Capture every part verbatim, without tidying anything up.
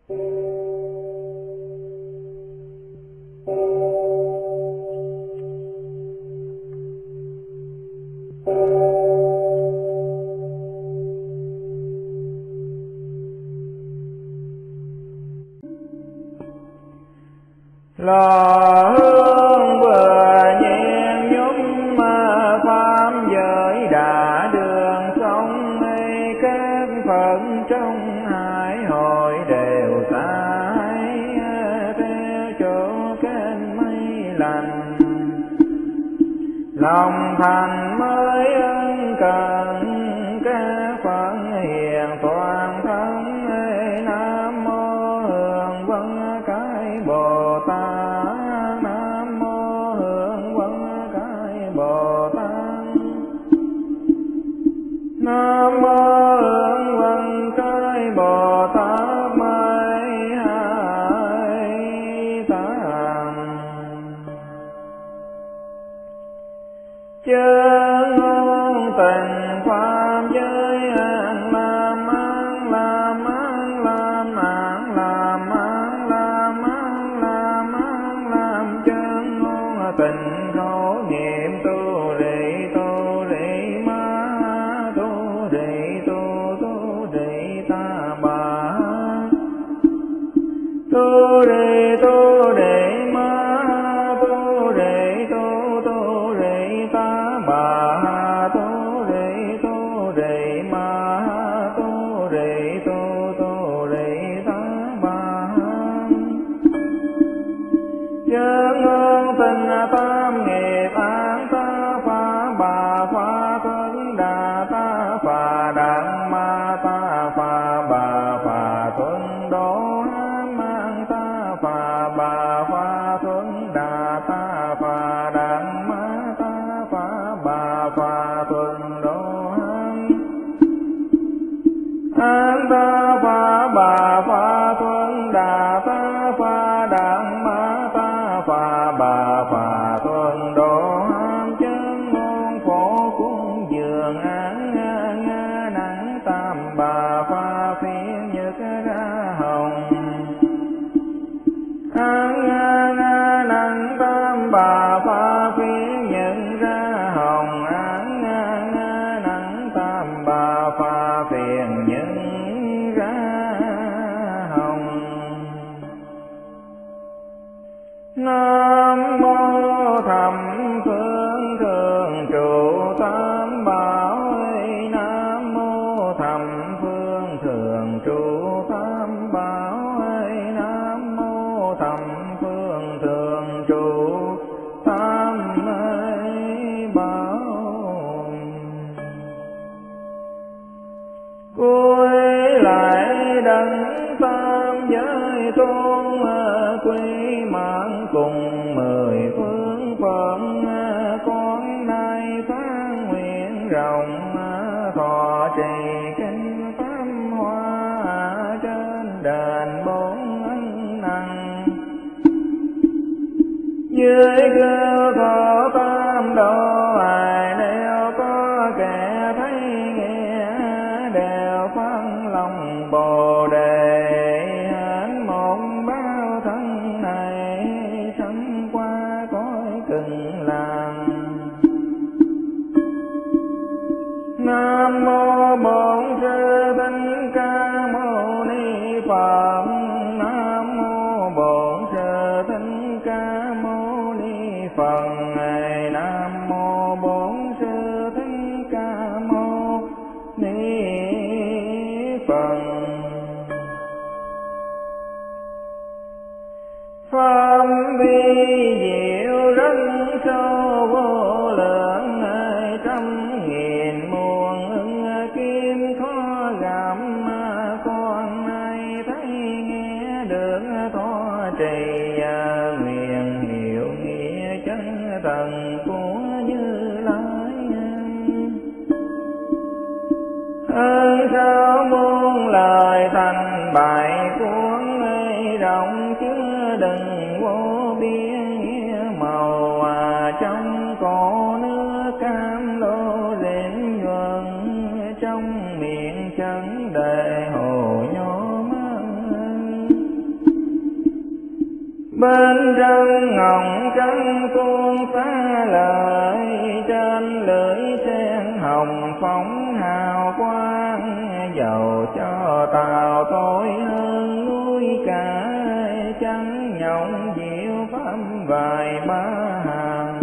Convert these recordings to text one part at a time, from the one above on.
Lò hương vừa nhiên nhúng pháp giới đã đường sông mây, các phận trong hải hội đều tái theo chỗ kênh mây lành. Lòng thành mới ân cần các phận hiền toàn thân. Nam mô Hương Vân Cái Bồ Tát, Nam mô Hương Vân Cái Bồ Tát, Nam mô Hương Vân Cái Bồ Tát Mây Hải Tạng. Chơn ngôn tình pháp giới an lam an lam an lam an lam an lam an lam an lam. Chơn ngôn tình khẩu niệm tu rị tu rị ma tu rị tu tu rị ta bà tu rị tu rị ma tu rị tu tu rị ta bà tu rị tu rị ma tu rị tu tu rị ta bà. Chơn ngôn tình tam nghiệp an ta phá bà phá tuấn đà ta phá đặng ma ta phá bà phá tuấn đô mang ta phá bà phá tuấn đà ta phá đặng ma ta phá bà phá tuấn đô an ta phá bà phá tuấn đà ta phá đặng ma ta phá bà phá tuấn đô. Chơn ngôn phổ cung dường án nga nga nắng tam bà phá phiên nhật ra hồng. Án nga nga nắng tam bà phá phiên nhật ra hồng. Án nga nga nắng tam bà phá phiên nhật ra hồng. Nam mô thầm phương thường trụ tam bảo. Nam mô thầm phương thường trụ tam bảo. Nam mô thầm phương thường trụ tam bảo. Cuối lại đấng tam giới tôn quy mạng cùng mười phương phận. Con nay phán nguyện rộng thọ trì kinh pháp hoa trên đền bốn ân năng. Dưới kêu thọ tam độ ai nếu có kẻ thấy nghe đều phát lòng Bồ Đề. Hạnh một bao thân này sanh qua cõi Cực Lạc. Nam mô Bổn Sư Thích Ca Mâu Ni Phật. Nam mô Bổn Sư Thích Ca Mâu Ni Phật. Nam mô Bổn Sư Thích Ca Mâu Ni Phật. Pháp vi diệu rất sâu vô lượng. Trăm nghìn muôn ưng kim khó gặp. Con nay thấy nghe được thọ trì nguyện hiệu nghĩa chân thần của Như Lai. Ơn sao muôn lời thành bài cuốn rộng chứa đừng vô biên nghĩa màu trong cổ nước cam lô rền nhuần trong miệng chân đề hồ nhô mang. bên trong ngọc trắng cuốn xá lợi, trên lưỡi sen hồng phóng hào quang, dầu cho tàu tôi hơn núi cả, trắng nhộng diệu pháp vài ba hàng.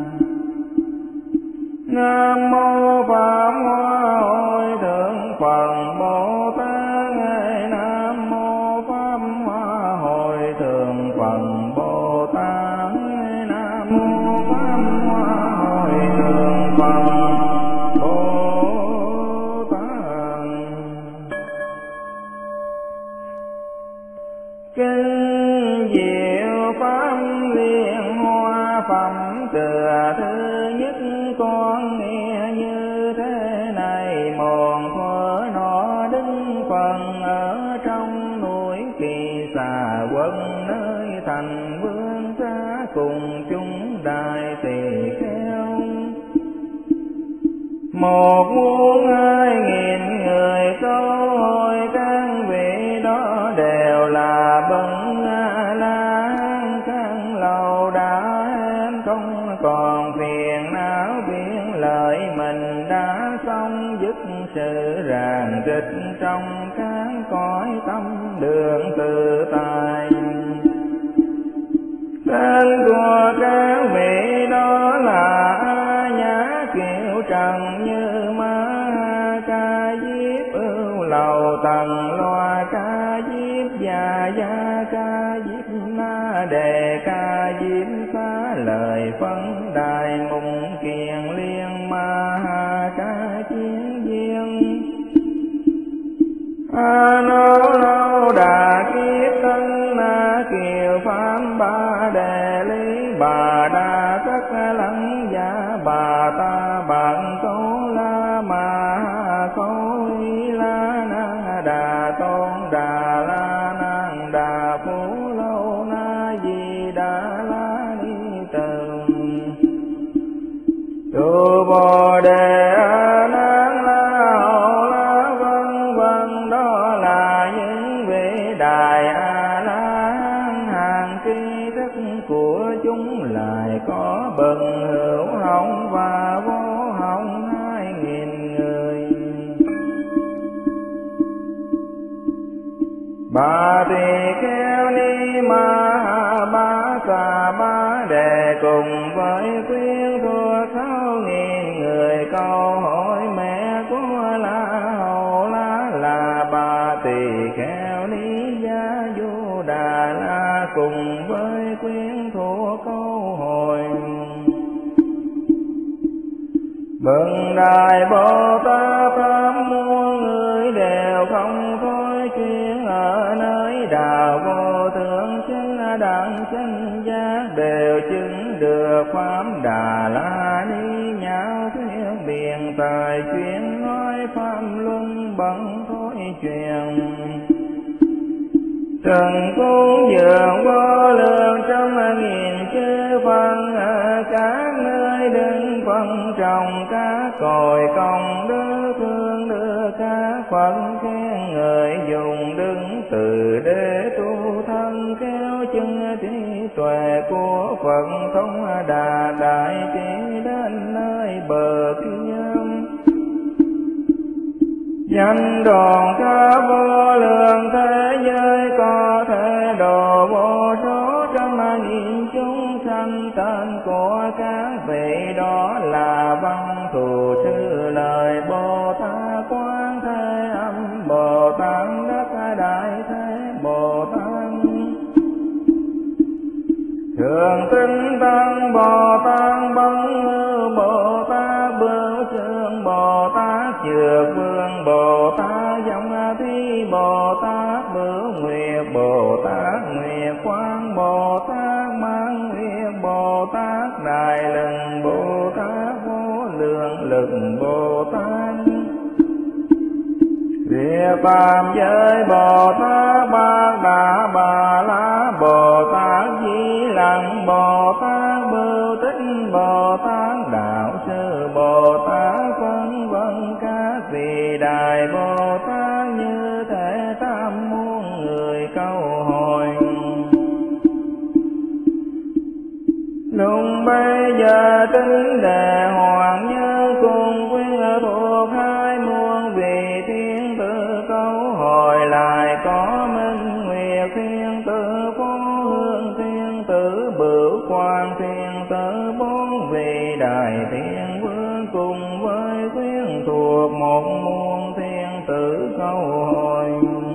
Nam mô Pháp Hoa Hội Thượng Phật Bồ Tát, Nam mô Pháp Hoa Hội Thượng Phật Bồ Tát, Nam mô Pháp Hoa Hội Thượng Phật Bồ Tát. Kinh diệu pháp liên hoa phẩm tựa thứ nhất con nghe như thế này. Một thuở nọ đứng phần ở trong núi Kỳ Xà Quân, nơi thành vương xa cùng chúng đại tỳ kheo. Một muôn hai nghìn người câu hỏi, các vị đó đều là bậc A La Hán, các lâu đã em không còn phiền não biện lợi, mình đã xong dứt sự ràng rịch trong các cõi tâm đường tự tại. Tên của các vị đó là A Nhã Kiều Trần Như Ma Ca Diếp Ưu Lầu Tần Loa Ca Diếp Già Gia Ca Diếp Na Đề Ca Diếp Xá Lời Phân Đài Mùng Kiền Liên Ma Ha Ca Chiến Viên A Nô Lâu Đà Kiếp Tân Na Kiều Pháp Ba Đề Lý Bà Đa Tất Lăng Giả Bà Ta Bạn Câu La Ma Ha Câu Y La Na Đà Tôn Đà La Nan Đà Phú Lâu Na Di Đà La Ni Từ Tu Bồ Đề A Nan La Hầu La vân vân. Đó là những vị đại A La Hán, hàng tri thức của chúng lại có bần hữu hồng và vô hồng hai nghìn người. Bà tỳ kheo Ni Ma Ha Ba Xà Ba Đề cùng với quyến thuộc sáu nghìn người câu hỏi mẹ của La Hầu La là bà tỳ kheo Ni Gia Du Đà La, cùng với quyến thuộc câu hỏi. Bậc Đại Bồ Tát pháp muôn người đều không thôi chuyên ở nơi đạo vô thượng chân đẳng chân giác, đều chứng được pháp Đà La Ni nhạo thuyết biện tài chuyên nói pháp luân bằng thối truyền. Trần cung dường vô lượng trăm nghìn chư phân ở các nơi đứng phân trồng các cội công đức, thương đưa các Phật khen người dùng đứng từ để tu thân, kéo chân trí tuệ của Phật thông đà đại trí đến nơi bờ kia. Danh đoàn ca vô lượng thế giới có thể độ vô số trăm nghìn chúng sanh, tên của các vị đó là Văn Thù Sư Lợi Bồ Tát, Quán Thế Âm Bồ Tát, Đất Đại Thế Bồ Tát, Thường Tinh Tăng Bồ Tát, Bấn Ngư Bồ Tát, Bửu Sương Bồ Tát, Dược Vương Bồ Tát, Dòng Thi Bồ Tát, Bửu Nguyệt Bồ Tát, Nguyệt Quang Bồ Tát, Mãn Nguyệt Bồ Tát, Đại Lừng Bồ Tát, Vô Lượng Lực Bồ Tát, Địa Phạm Giới Bồ Tát, Bát Đà Bà La Bồ Tát, Di Lặc Bồ Tát, Bưu Tích Bồ Tát, Đạo Sư Bồ Tát, vân vân các vị đại Bồ Tát như thể tam muôn người câu hỏi. bây giờ tính đề hoàng nhân cùng quyến thuộc hai muôn vị thiên tử câu hồi lại có minh nguyệt thiên tử phó hương thiên tử bửu quan thiên tử bốn vị đại thiên vương cùng với quyến thuộc một muôn thiên tử câu hồi.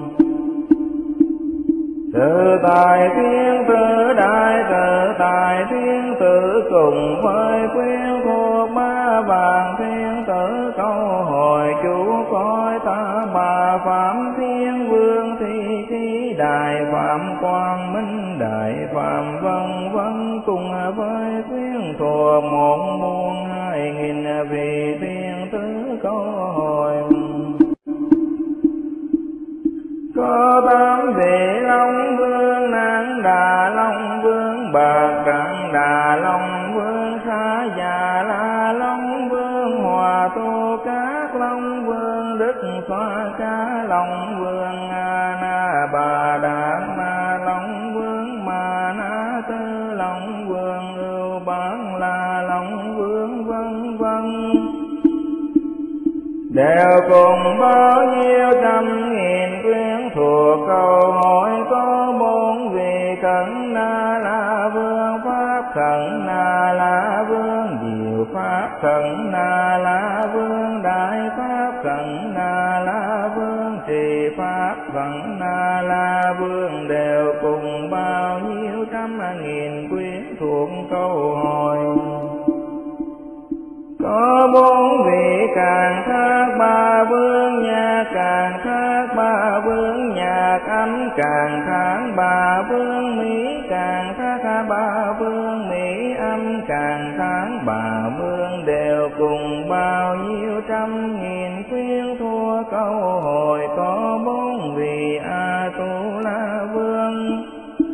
Tự tại thiên tử đại tự tại thiên tử cùng với quyến thuộc ba vạn thiên tử câu hồi chủ cõi ta bà phạm thiên vương thi khí đại phạm quang minh đại phạm vân vân cùng với quyến thuộc một muôn hai nghìn vị thiên tử câu hồi. Có tám vị Long Vương Nang Đà Long Vương Bạc Đặng Đà Long Vương Khá Già La Long Vương Hòa Tô Các Long Vương Đức Xoa Cá Long Vương A Na Bà Đà Ma Long Vương Ma Na Tư Long Vương Ưu Bán La Long Vương vân vân đều cùng bao nhiêu trăm nghìn quyến thuộc câu hỏi có bốn vị Khẩn Na La Vương Pháp Khẩn Na La Vương Diệu Pháp Khẩn Na La Vương Đại Pháp Khẩn Na La Vương Trì Pháp Khẩn Na La Vương đều cùng bao nhiêu trăm nghìn quyến thuộc câu hỏi. Có bốn vị Càng Thác Ba Vương Nhạc Càng Thác Ba Vương Nhạc Âm Càng Thác Ba Vương Mỹ Càng Thác Ba Vương Mỹ Âm Càng Thác Ba Vương đều cùng bao nhiêu trăm nghìn quyến thua câu hồi. Có bốn vị A Tu La Vương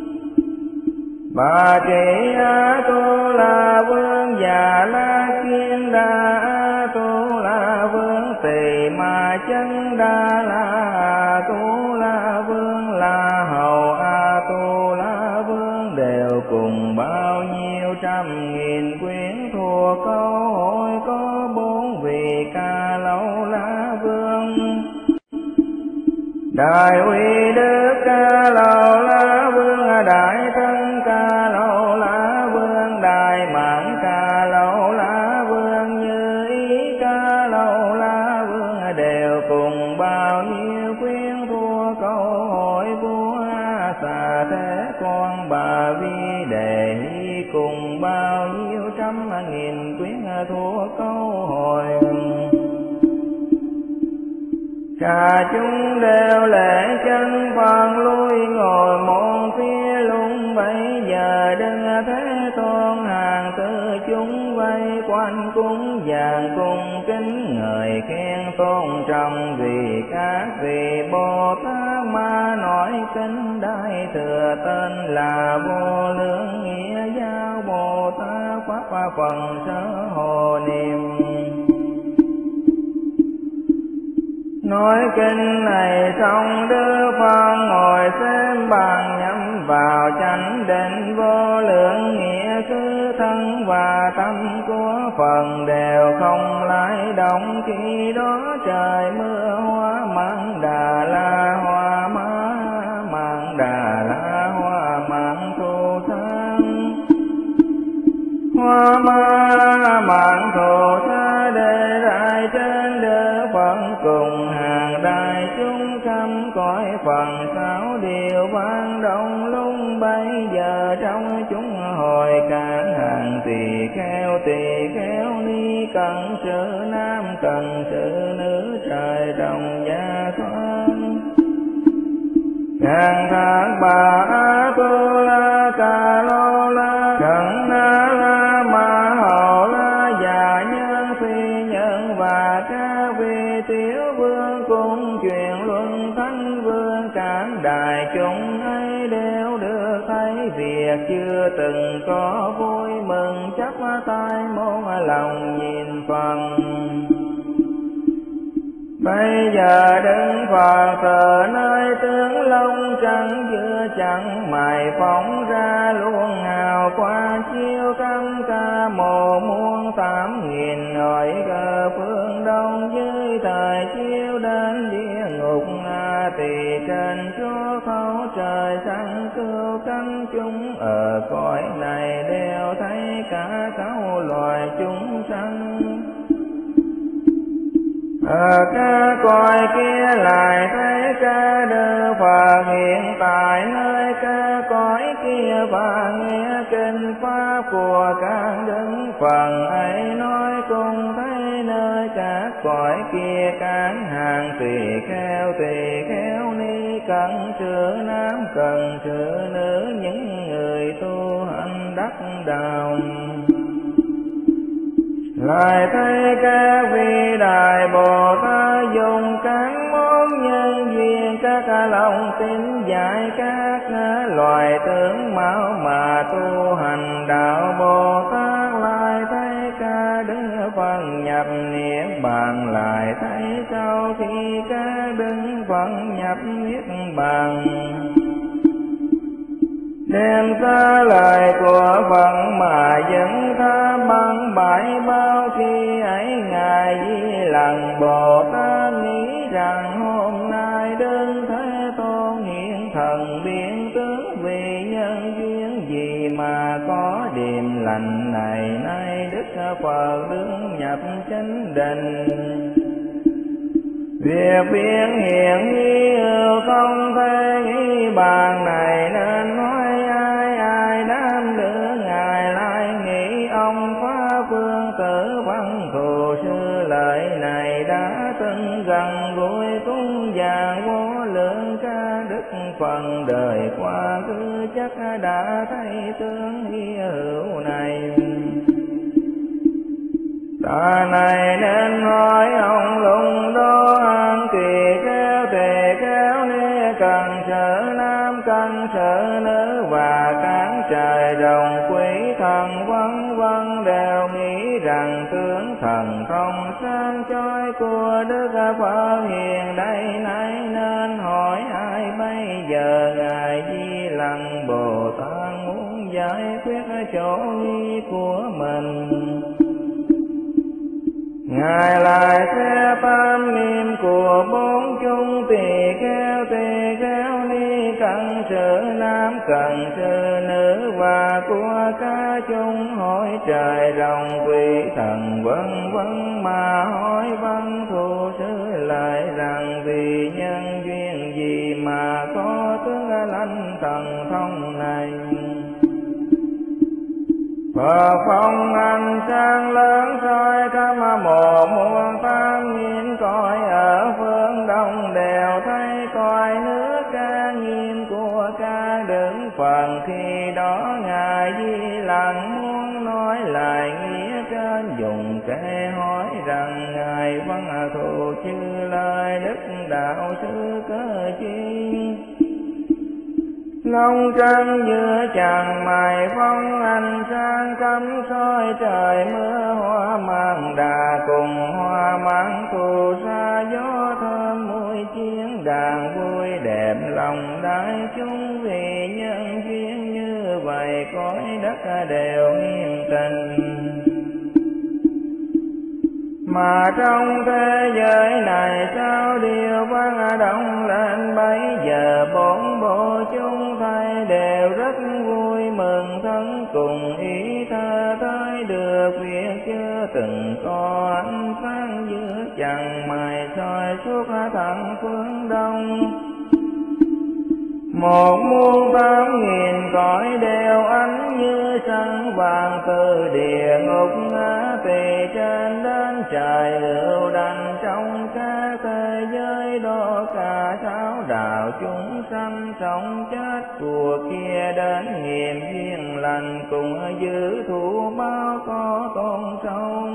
Bà Trị A Tu La Vương Già La Kiên Đa A Tu La Vương Tỳ Ma Chân Đa La A Tu La Vương La Hầu A Tu La Vương đều cùng bao nhiêu trăm nghìn quyến thuộc câu hỏi. Có bốn vị Ca Lâu La Vương Đại Uy Đức Ca Lâu La Vương Đại Thân Ca Lâu La Vương Đại Mãn Ca Lâu La Vương Như Ý Ca Lâu La Vương đều cùng bao nhiêu quyến thua câu hỏi. Vua A Xà Thế Con Bà Vi Đề Hy cùng bao nhiêu trăm nghìn quyến thua câu hỏi. Cả chúng đều lễ chân phần lui ngồi một phía lung. Bây giờ đừng Thế Tôn hàng tư chúng vây quanh cúng dường cung kính ngợi khen tôn trọng vì các vị Bồ Tát Ma nói kinh Đại Thừa tên là Vô Lượng Nghĩa Giáo Bồ Tát Pháp Phần Sơ Hồ Niệm. Nói kinh này xong Đức Phật ngồi xem bàn nhắm vào chánh định vô lượng nghĩa cứ thân và tâm của phần đều không lay động. Khi đó trời mưa hoa mãn đà la hoa má mãn đà la hoa mãn thu sang hoa má mãn thu sa đề đại trên Đức Phật cùng hàng đại chúng khắp cõi phần sáu điều vang động lung. Bây giờ trong chúng hồi các hàng tỳ kheo tỳ kheo ni cần sự nam cần sự nữ trời đồng gia thoáng. Càng thác bà A Tu La Ca Lô La Khẩn Na La Ma Hầu La Già Nhân Phi Nhân và các vị tiểu vương cùng truyền luận thánh vương. Các đại chúng ấy đều được thấy việc chưa từng có vui mừng chắp tay môn lòng nhìn phần. Bây giờ đứng Phật từ nơi tướng lông trắng giữa chẳng mày phóng ra luôn hào quang chiếu căm ca một muôn tám nghìn hỏi cơ phương đông dưới thời chiếu đến địa ngục a tỳ trên chúa khấu trời sanh cứu cánh chúng ở cõi này đều thấy cả sáu loài chúng sanh. Ở các cõi kia lại thấy ca Đức Phật hiện tại nơi các cõi kia và nghe kinh pháp của các đức Phật ấy nói cùng thấy nơi các cõi kia các hàng tỳ kheo tỳ kheo ni cận sự nam cận sự nữ những người tu hành đắc đạo. Lại thấy các vị đại Bồ Tát dùng các món nhân duyên các lòng tin dạy các loài tướng mạo mà tu hành đạo Bồ Tát. Lại thấy ca Đức Phật nhập niết bàn, lại thấy sau khi ca Đức Phật nhập niết bàn đem ra lời của Phật mà dẫn tha bằng bãi bao. Khi ấy ngài Di Lặc Bồ Tát nghĩ rằng hôm nay Đức Thế Tôn hiện thần biến tướng, vì nhân duyên gì mà có điềm lành này. Nay Đức Phật đứng nhập chánh định, việc biến hiện hy hữu không thể nghĩ bàn này, nên nói ai ai đám đưa ngài lại nghĩ ông Pháp Vương Tử Văn Thù Sư. Lời này đã từng gần gũi cung vàng vô lượng ca Đức Phật đời qua cứ chắc đã thấy tướng hy hữu này. Ta này nên hỏi ông lùng đô an tỳ kheo tỳ kheo ni cần sở nam cần sở nữ và các trời rồng quý thần vân vân đều nghĩ rằng tướng thần thông sáng chói của Đức Phật hiện đây này, nên hỏi ai bây giờ ngài Di Lặc Bồ Tát muốn giải quyết chỗ nghi của mình. Ngài lại sẽ tam niệm của bốn chúng tỳ kheo tỳ kheo ni cận sự nam cận sự nữ và của các chúng hỏi trời rồng quỷ thần vân vân mà hỏi Văn Thù Sư lại rằng vì nhân duyên gì mà có tướng lãnh thần thông này. Phật phong ánh sáng lớn soi khắp một muôn tám nghìn cõi ở phương đông đều thấy cõi nước ca nghiêm của ca Đức Phật. Khi đó ngài Di Lặc muốn nói lại nghĩa trên dùng kệ hỏi rằng ngài Văn Thù Chư lời Đức Đạo Sư cớ chi. Long trăng giữa chàng mày phong ánh sáng cắm soi trời mưa hoa mang đà cùng hoa mang thù xa gió thơm mùi chiến đàn vui đẹp lòng đại chúng. Vì nhân duyên như vậy cõi đất đều nghiêm trình, mà trong thế giới này sao điều vang động lên. Bấy giờ bốn bộ chúng thấy đều rất vui mừng thân cùng ý tha tới được việc chưa từng có ánh sáng giữa chàng mày soi suốt thẳng phương đông. Một muôn tám nghìn cõi đều ánh như sân vàng, từ địa ngục ngã tỳ trên đến trời hữu đành trong các thế giới đó. Cả sáu đạo chúng sanh sống chết của kia đến nghiệm duyên lành, cùng giữ thủ báo có tôn sông.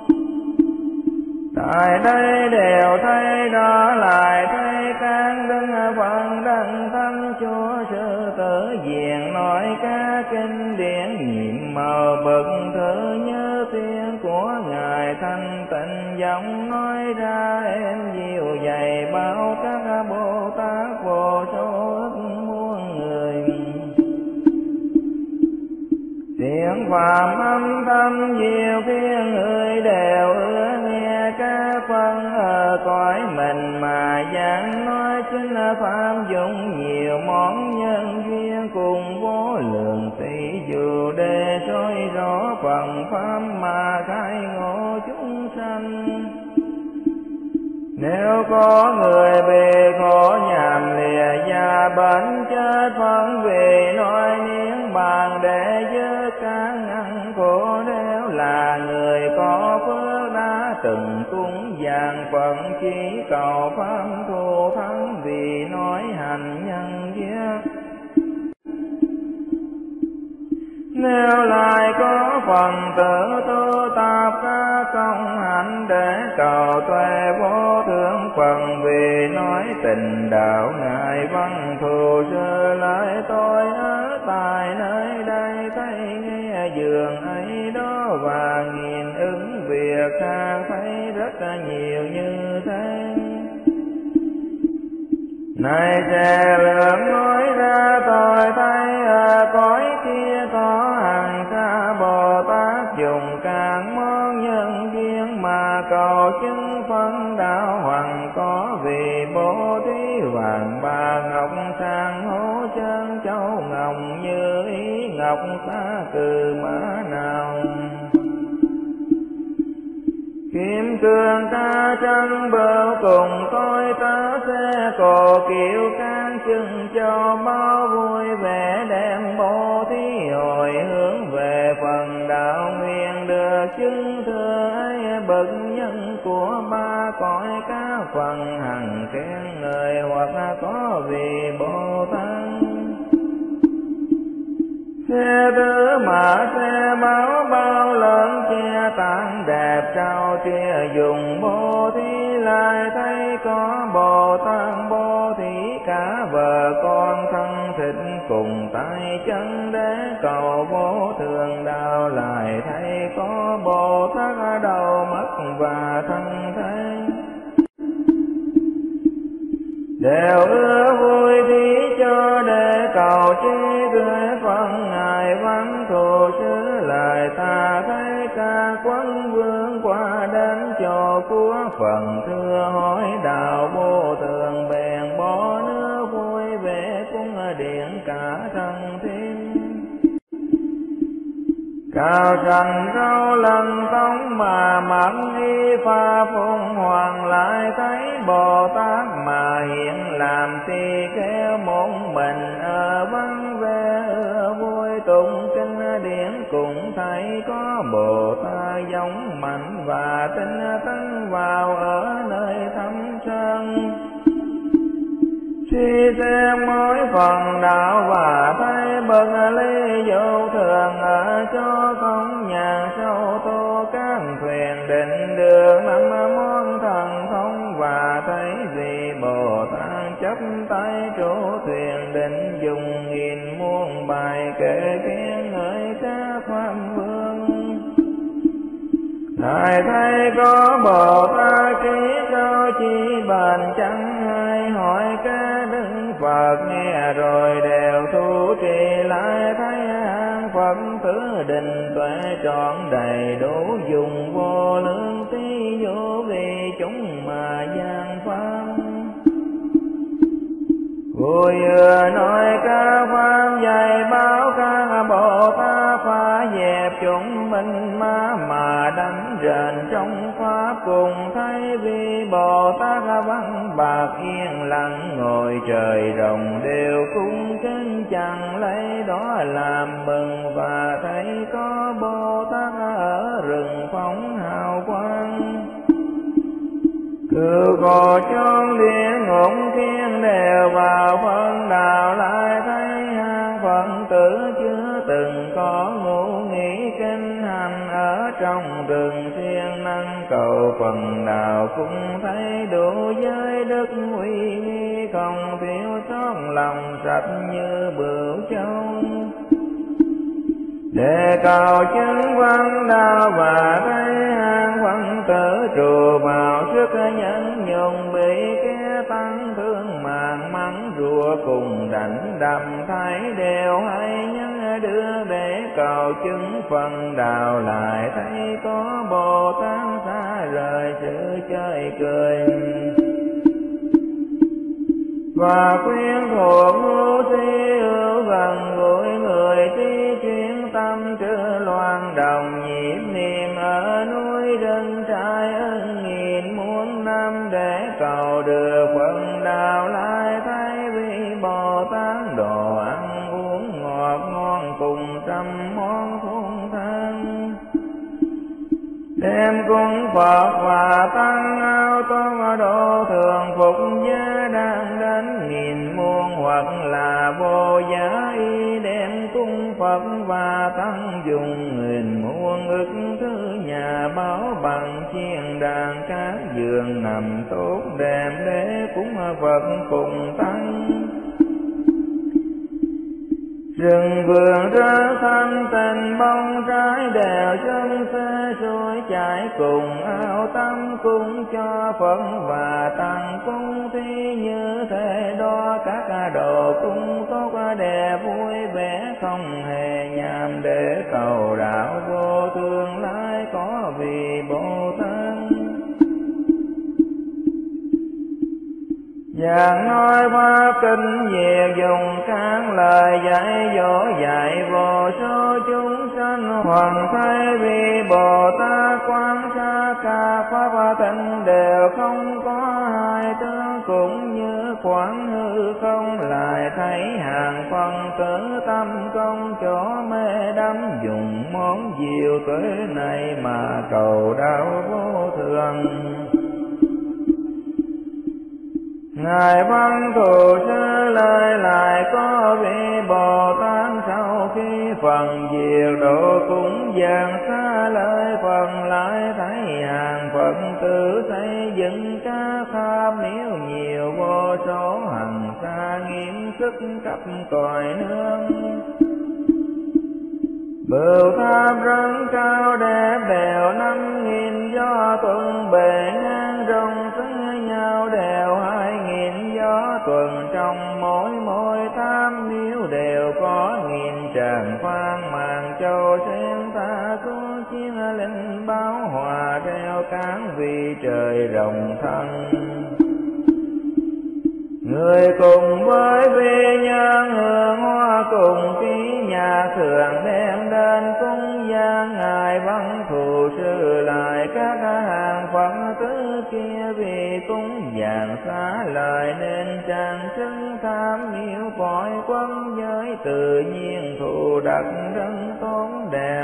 Tại đây đều thấy đó, lại thấy các Đức Phật đấng thánh Chúa Sư Tử diện nói các kinh điển nhiệm màu bậc thử nhớ tiếng của ngài thanh tịnh, giọng nói ra êm dịu dày bao các Bồ Tát vô số ức muôn người. Tiếng tiếng phạm âm thanh diệu thiên người đều ưa nghe các phân ở cõi mình mà giảng nói chính pháp dụng nhiều món nhân duyên cùng vô lượng tỷ dụ để soi rõ phần pháp mà khai ngộ chúng sanh. Nếu có người bị khổ nhàm lìa già bệnh chết phân vì nói niết bàn để dứt các ngăn khổ, nếu là người có phước đã từng cúng dường phận chỉ cầu pháp thù thắng vì nói hành nhân duyên. Nếu lại có phần tự tu tập các công hạnh để cầu tuệ vô thượng phần vì nói tình đạo ngài văn thù sư lại tôi ở tại nơi đây thấy nghe dường ấy đó và nghìn ứng việc khác thấy rất nhiều như thế. Này sẽ lượng nói ra tôi thấy ở cõi kia có hàng xa Bồ Tát dùng các món nhân duyên mà cầu chứng phân đạo hoàng, có vì bố thí vàng bạc ngọc sang hố chân châu ngọc như ý ngọc xa cừ mã nào. Kim cương ca chân bờ cùng tôi ta sẽ cổ kiệu can chừng cho bao vui vẻ đem bố thí hồi hướng về phần đạo nguyện được chứng thừa ấy bậc nhân của ba cõi các phần hằng khen người hoặc có vì Bồ Tát. Xe tứ mã xe máu bao lớn che tán đẹp trao chia dùng bố thí lại thấy có Bồ Tát bố thí cả vợ con thân thịt cùng tay chân để cầu vô thường đạo lại thấy có Bồ Tát đầu mắt và thân thế đều ưa vui thí cho để cầu chi gửi phần ngài văn thù sư lại ta thấy ca quân vương qua đến chỗ của phần thưa hỏi đạo vô thường bèn bỏ nước vui vẻ cung điện cả thân thiên. Cao trần râu lần tông mà mặc y pha phụng hoàng lại thấy Bồ Tát mà hiện làm tỳ kheo một mình ở vắng vẻ ưa vui tụng kinh điển cũng thấy có Bồ Tát giống mạnh và tinh tấn vào ở nơi thâm sơn. Suy xem mỗi phần đạo và thấy bậc ly vô thường ở chỗ không nhà sâu tô các thuyền định đường năm món thần thông và thấy vì Bồ Tát chấp tay chỗ thuyền định dùng nghìn muôn bài kể khen ngợi các pháp vương. Lại thấy có Bồ Tát trí cao chi bàn chẳng ai hỏi ca đức Phật nghe rồi đều thu trì lại thấy an Phật tứ định tuệ trọn đầy đủ dùng vô lượng tí vô vì chúng mà gian pháp. Vui vừa nói ca pháp dạy báo ca Bồ Tát phá dẹp chúng minh ma mà đánh rền trong pháp cùng thấy vì Bồ Tát văn bạc yên lặng ngồi trời rồng đều cung kính chẳng lấy đó làm mừng và thấy có Bồ Tát ở rừng phóng hào quang. Cựu khổ chốn địa ngục thiên đều vào phân đạo lại thấy hang phận tử chưa từng có ngủ nghỉ kinh hành ở trong rừng siêng năng cầu phần đạo cũng thấy đủ giới đức uy nghi không thiếu sót lòng sạch như bửu châu. Để cầu chứng văn đạo và thấy hang phận tử trù vào sức nhẫn nhung bị kẻ tăng thương màng mắng rùa cùng đánh đầm thấy đều hay nhân đưa để cầu chứng phần đạo, lại thấy có Bồ Tát xa rời sự chơi cười. Và khuyên thuộc ngu si ưu gần gũi người trí chuyên tâm trừ loạn đồng nhịp niệm ở núi rừng trái ân nghìn muôn năm, để cầu được phần đạo, lại thấy vị Bồ Tát đồ ăn uống ngọt ngon cùng trăm món thuần thang, đem cúng Phật và tăng áo tôn độ thường phục giá đang đến nghìn muôn, hoặc là vô giá y đem cúng Phật và tăng dùng nghìn muôn ức thứ nhà báo bằng chiên đàn các giường nằm tốt đẹp để cúng Phật cùng tăng. Rừng vườn rỡ thanh tịnh bông trái đều chân xe suối chảy, cùng ao tắm cung cho Phật và tăng cung thi như thế đó. Các đồ cung tốt đẹp vui vẻ không hề nhàm, để cầu đạo vô tương lai có vì Bồ Tát. Giảng nói pháp kinh diệt dùng các lời dạy dỗ dạy vô số chúng sanh, hoàn thấy vì Bồ Tát quán sát cả pháp tịnh đều không có hai tướng, cũng như quán hư không lại thấy hàng phân tử tâm công chỗ mê đắm, dùng món diệu tuệ này mà cầu đạo vô thường. Ngài Văn Thù Sư lời lại có vị Bồ Tát sau khi phần diệt độ cũng giảng xa lời phần, lại thấy hàng Phật tử xây dựng các pháp miếu nhiều vô số, hằng xa nghiêm sức cấp còi nương. Bửu tháp rất cao đẹp đều năm nghìn gió tuần, bề ngang rộng xứ nhau đều hai nghìn gió tuần, trong mỗi mỗi tam miếu đều có nghìn tràng phan màn châu sen ta có chiên linh báo hòa reo cán vì trời rộng thân. Người cùng với vi nhân hương hoa cùng ký nhạc thường đem đến cúng gian Ngài Văn Thù Sư, lại các hàng Phật tử kia vì cúng dường xá lời nên trang trưng tham miếu cõi quân giới, tự nhiên thù đặc rất tốt đẹp.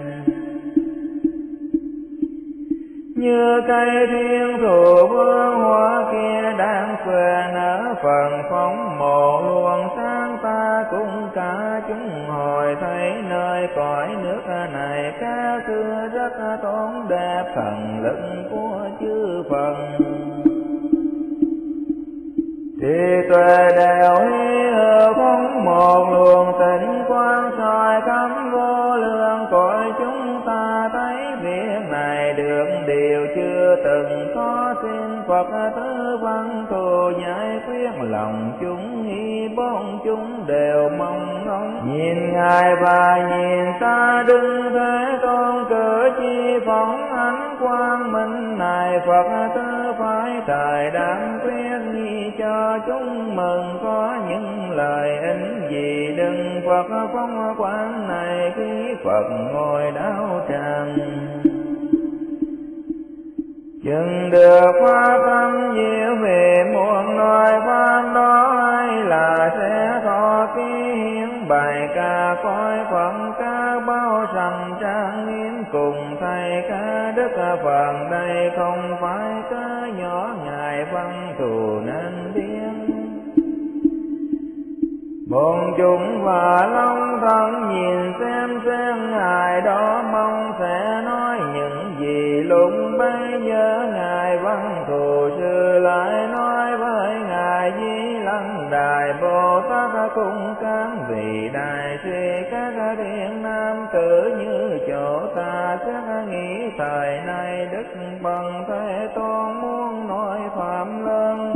Như cây thiên thụ vương hoa kia đang phơi nở phần phóng mộ luồng sáng, ta cũng cả chúng hồi thấy nơi cõi nước này ca xưa rất tốn đẹp thần lực của chư Phật. Trí tuệ đều hy hữu phóng một luồng tịnh quang soi khắp vô lượng cõi chúng ta, thấy việc này được điều chưa từng có, xin Phật tứ văn thù giải quyết lòng chúng nghi, bốn chúng đều mong ngóng nhìn Ngài và nhìn ta đứng thế tôn, cử chi phóng ánh quang minh này Phật tứ phải thời đáng quyết nghi cho chúng mừng, có những lời ích gì đừng Phật phong quán này khi Phật ngồi đáo tràng. Chừng được pháp tâm diệu về muôn loài pháp đó, hay là sẽ thọ ký hiến bài ca coi Phật ca bao sầm trang nghiêm, cùng thầy ca đức Phật đây không phải cớ nhỏ Ngài Văn Thù nên biết. Bọn chúng và long thân nhìn xem xem Ngài đó mong sẽ nói những gì lúc bấy giờ. Ngài Văn Thù Sư lại nói với Ngài Di Lăng Đài Bồ Tát cung cán vì đại sĩ các thiện nam tử như chỗ ta sẽ nghĩ thời nay Đức Bằng Thế Tôn muốn nói phạm lớn.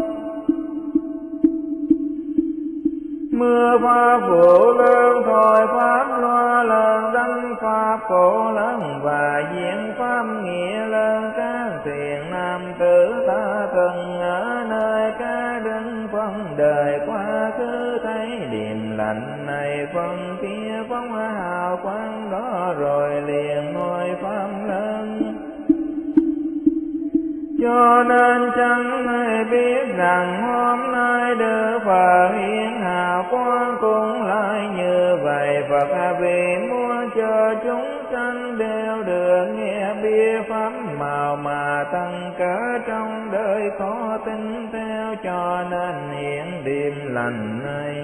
Mưa pháp vụ lớn thôi pháp loa lần đăng khổ lớn và diễn pháp nghĩa lớn. Các thiện nam tử ta từng ở nơi các đứng phân đời quá khứ thấy điềm lành này phân kia phóng hào quang đó rồi liền ngôi pháp lớn. Cho nên chẳng ai biết rằng hôm nay Đức Phật hiện hào quang cũng lại như vậy. Phật vì muốn cho chúng sanh đều được nghe biết pháp màu mà tăng cỡ trong đời khó tin theo, cho nên hiện điềm lành này.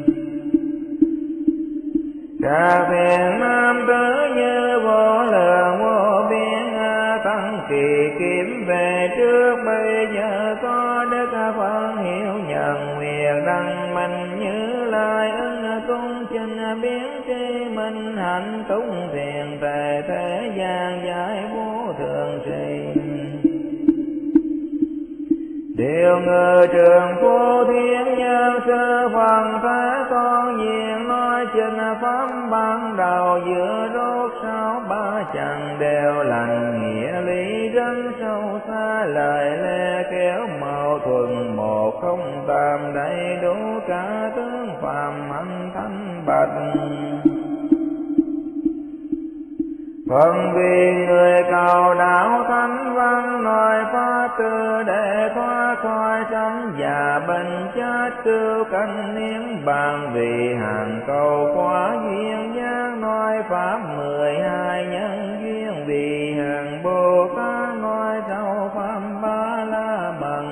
Các thiện nam tử như vô lượng vô biên tăng kỳ kiếm về trước, bây giờ có Đức Phật hiểu nhận nguyện đăng minh Như Lai ứng cung trình biến tri minh hạnh túng thiền tề thế gian giải vô thường trì. Điều ngự trường phu thiên nhân sư phần thế con diện nói trình pháp ban đầu giữa rốt sau ba chẳng đều lành nghĩa lý rất sâu xa, lời lẽ kéo mâu thuẫn một không tam đầy đủ cả tướng phàm anh thanh bạch. Phần vì người cầu đạo thánh văn nói pháp từ để thoát khỏi sanh già bệnh chết cứu canh niên bàn, vì hàng cầu quá duyên giác nói pháp mười hai nhân duyên, vì hàng Bồ Tát nói sau pháp ba la mật.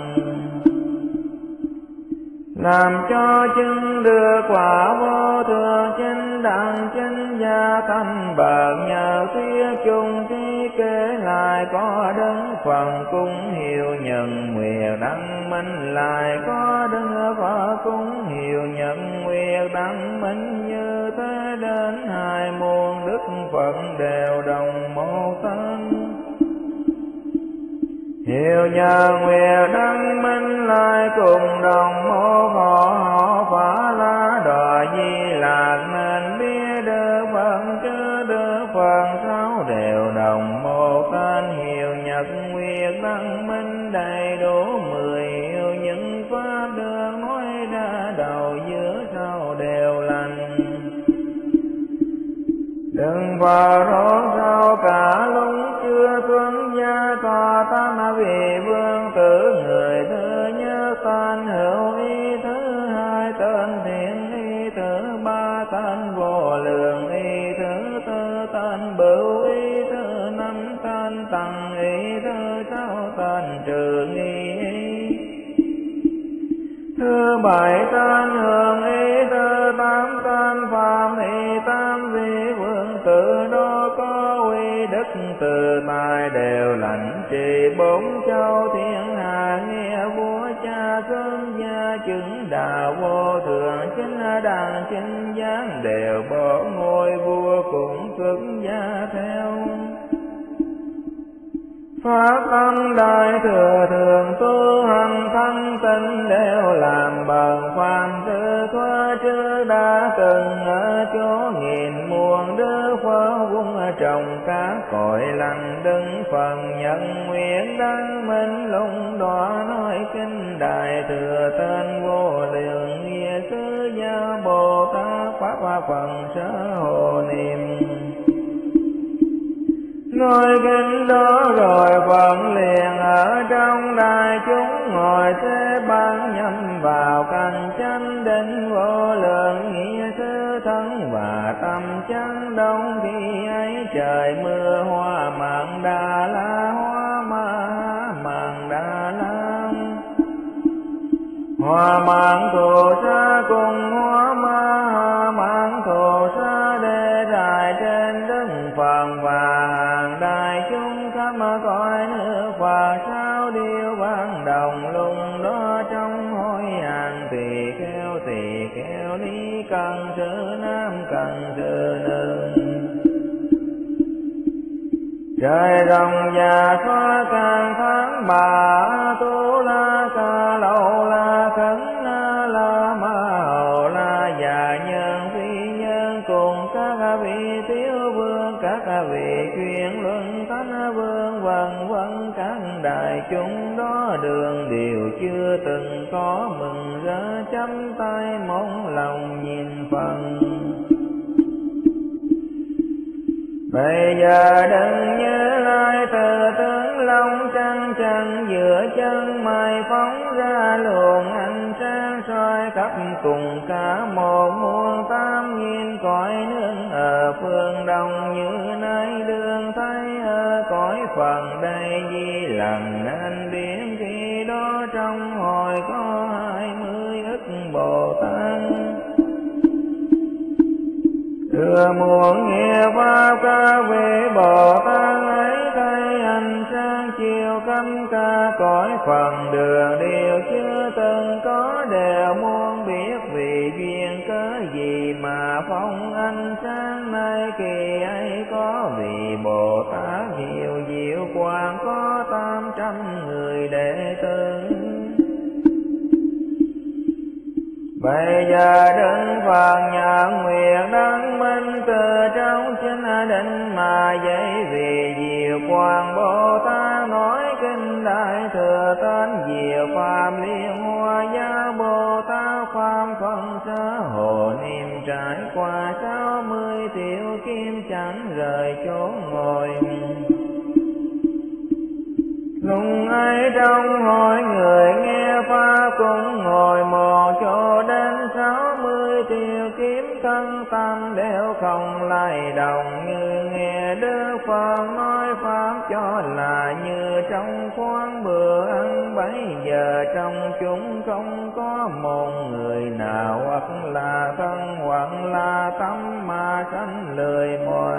Làm cho chứng được quả vô thường chánh đẳng chánh gia thanh bậc, nhờ thuyết chung trí kể lại có đấng phần cung hiệu nhận nguyện đăng minh, lại có đấng Phật cung hiệu nhận nguyện đăng minh. Như thế đến hai muôn đức phận đều đồng một thân, hiệu nhờ nguyện đăng minh lại cùng đồng một họ. Họ Phá La Đọa Di Lạc nên biết Đức Phật chứ Đức Phật sáu đều đồng một tên, hiệu nhật nguyện đăng minh đầy đủ mười hiệu những pháp được nói ra đầu giữa sau đều lành. Đừng vào rốt sau cả lúc chưa xuân gia thọ tam vị vương tử, người thứ nhất tên hữu ý, thứ hai tên thiện ý, thứ ba tên vô lượng ý, thứ tư tên bửu ý, thứ năm tên tăng ý, thứ sáu tên trừ nghi ý, thứ bảy tên hương ý, thứ tám tên phạm ý. Tam vị vương tử đó có uy đức từ tài đều lãnh trì bốn châu thiên hạ, nghe vua cha sớm gia chứng đạo vô thường chính đàng chính giác, đều bỏ ngôi vua cũng xuất gia theo. Pháp tâm đại thừa thường tu hành thanh tịnh đều làm bằng phàm tư thoa, chứ đã từng ở chỗ nghìn muôn Đức Phật vung trồng các cội lành đứng phần nhận nguyện đăng minh lung đọa nói kinh đại thừa tên vô lượng nghĩa sư gia Bồ Tát pháp hoa phần sở hộ niệm. Nói kinh đó rồi Phật liền ở trong đại chúng ngồi xếp ban nhâm vào căn chánh định vô lượng nghĩa sư thân và tâm chánh đông. Khi ấy trời mưa hoa mạn đà la, hoa ma mạn đà la, hoa mạn thù sa cùng hoa ma mạn thù sa để dài trên đất Phật và hàng đại chúng khắp cõi nước Phật. Sao điều ban đồng lung đó trong hối hàng, tỳ kheo tỳ kheo ni cần sự nam cần sự nữ. Trời rồng già xóa càng tháng bà, tu la ca lâu la khấn na la ma hầu la, già nhân phi nhân cùng các vị thiếu vương các vị chuyên luân thánh vương vân vân các đại chúng đó đường đều chưa từng có mừng rỡ chắp tay mong lòng nhìn phần. Bây giờ đừng nhớ lại từ tướng long trăng trần giữa chân mày phóng ra luồng ánh sáng soi khắp cùng cả một muôn tám nghìn cõi nước ở phương đông như nay đương thấy ở cõi phần đây di lặng nên biến khi đó trong hội có hai mươi ức Bồ Tát. Thừa muôn nghe pháp các vị Bồ Tát ấy thấy ánh sáng chiều khắp cả cõi phần đường đều chưa từng có đều muốn biết vì duyên cớ gì mà phóng ánh sáng này kỳ ấy có vị Bồ Tát nhiều diệu quang có tám trăm người đệ tử. Bây giờ Đức Phật nhận nguyện đấng minh từ trong chính định mà dạy vì diệu quang Bồ Tát nói kinh đại thừa tên diệu pháp liên hoa gia Bồ Tát pháp phân xã hồ niệm trải qua sáu mươi tiểu kim chẳng rời chỗ ngồi. Lúc ấy trong hội người nghe pháp cũng ngồi một chỗ đến sáu mươi triệu kiếm thân tâm đều không lay động như nghe Đức Phật nói pháp cho là như trong khoáng bữa ăn. Bấy giờ trong chúng không có một người nào hoặc là thân hoặc là tâm mà sanh lười mỏi.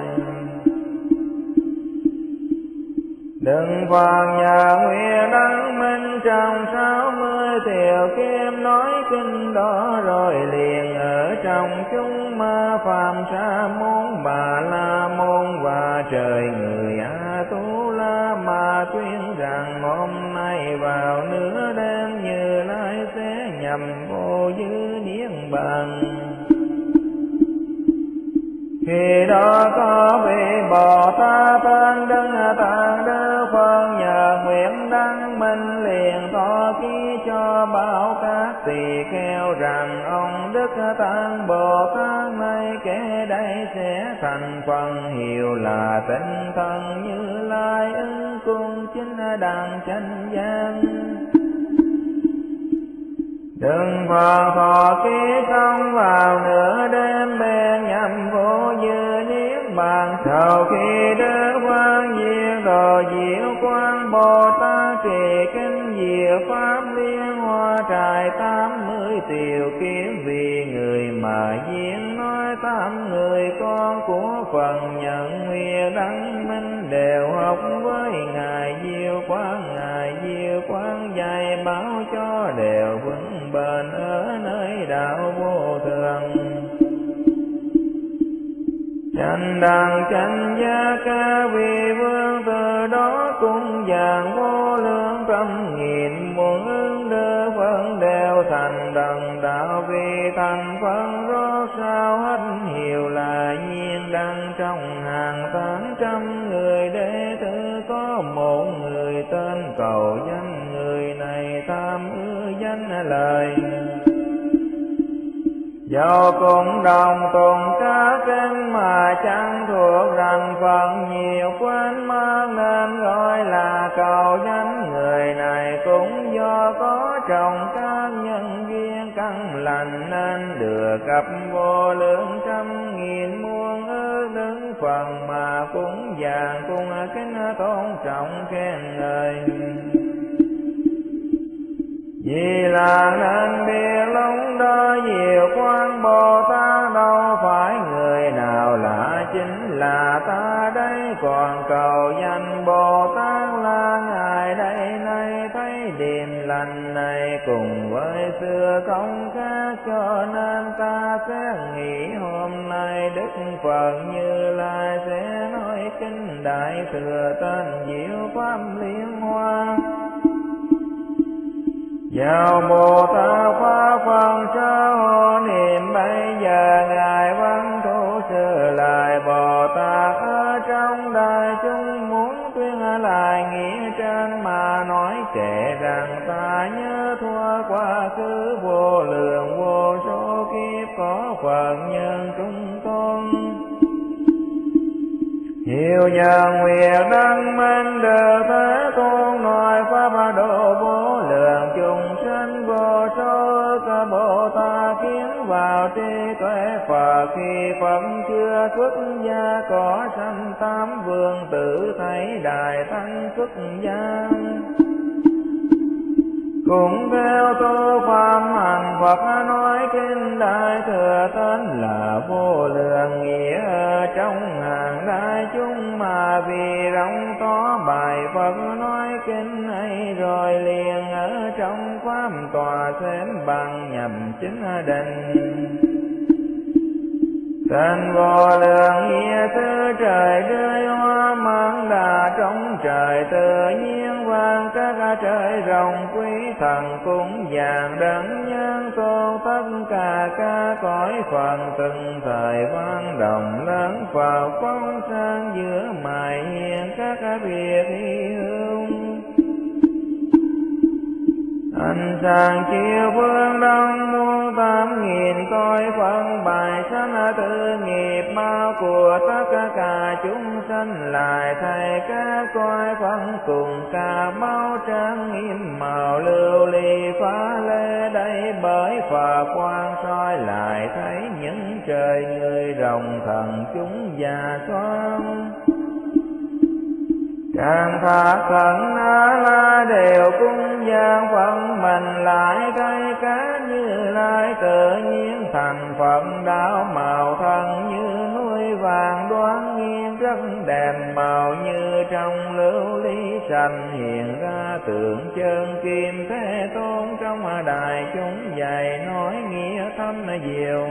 Đừng Phật nhà nguyện đấng minh trong sáu mươi tiểu kim nói kinh đó rồi liền ở trong chúng ma phàm sa môn Bà La Môn và trời người A Tu La mà tuyên rằng hôm nay vào nửa đêm Như Lai sẽ nhằm vô dư niết bàn. Khi đó có vị Bồ Tát tên Đức Tạng Đức Phật nhờ nguyện đăng minh liền tỏ ký cho bảo các tỳ kheo rằng ông Đức Tạng Bồ Tát này kể đây sẽ thành phần hiệu là tinh thần Như Lai ứng cung chính đẳng chánh giác. Đừng Phật thọ ký không vào nửa đêm bên nhằm vô dư niết bàn. Sau khi Đức Quang Diệu Đồ Diệu Quang Bồ Tát trì kinh diệu pháp liên hoa trải tám mươi tiểu kiếm vì người mà diễn nói tám người con của phần nhận nguyện đăng minh đều học với ngài Diệu Quang. Ngài Diệu Quang dạy bảo cho đều vững bền ở nơi đạo vô thường. Chánh đẳng chánh giác các vị vương từ đó cũng dạng vô lượng trăm nghìn muôn ứng Đức Phật đều thành đẳng đạo vì thành Phật rốt sao hết hiệu là nhiên đăng trong hàng tám trăm người đệ tử có một người tên cầu danh. Người này tham ưa danh lời dẫu cũng đồng tụng các kinh mà chẳng thuộc rằng phần nhiều quên mất nên gọi là cầu danh. Người này cũng do có trong các nhân duyên căn lành nên được gặp vô lượng trăm nghìn muôn ước Đức Phật mà cũng vàng cũng kính tôn trọng khen ngợi. Vì là nên biết lúc đó diệu quang Bồ Tát đâu phải người nào lạ chính là ta đây. Còn cầu danh Bồ Tát là ngài đây nay thấy điềm lành này cùng với xưa không khác, cho nên ta sẽ nghĩ hôm nay Đức Phật Như Lai sẽ nói kinh đại thừa tên diệu pháp liên hoa. Dạo Bồ Tát Pháp phân xã hộ niệm bây giờ ngài văn thủ sư lại Bồ Tát ở trong khứ vô lượng vô số kiếp có Phật nhân trung tôn. Nhiều nhân nguyện đăng minh đều thế tôn nói pháp độ vô lượng chúng sinh vô số ức Bồ Tát kiến vào trí tuệ Phật khi Phật chưa xuất gia có sanh tám vương tử thấy đại tăng xuất gia. Cũng theo tu pháp hành Phật nói kinh đại thừa tên là vô lượng nghĩa ở trong hàng đại chúng mà vì rộng to bài Phật nói kinh ấy rồi liền ở trong pháp tòa xem bằng nhập chứng định. Tên vô lượng nghĩa thứ trời rơi hoa mang đà trong trời tự nhiên vang các trời rồng quý thần cúng dường đấng nhân tôn tất cả các cõi phần từng thời vang đồng lớn Phật phong sang giữa mài hiền các việc hy hữu. Ánh sáng chiều phương đông muôn tám nghìn cõi phân bài sanh tự nghiệp bao của tất cả chúng sanh lại thay các cõi phân cùng cả bao trang nghiêm màu lưu ly phá lê đây bởi Phật quang soi lại thấy những trời người rồng thần chúng già xoan. Càng thác thần A La đều cung giang phận mình lại cây cá như lai tự nhiên thành Phật đạo màu thân như núi vàng đoan nghiêm rất đẹp màu như trong lưu ly sành hiện ra tượng chân kim thế tôn trong đại chúng dạy nói nghĩa thâm diệu.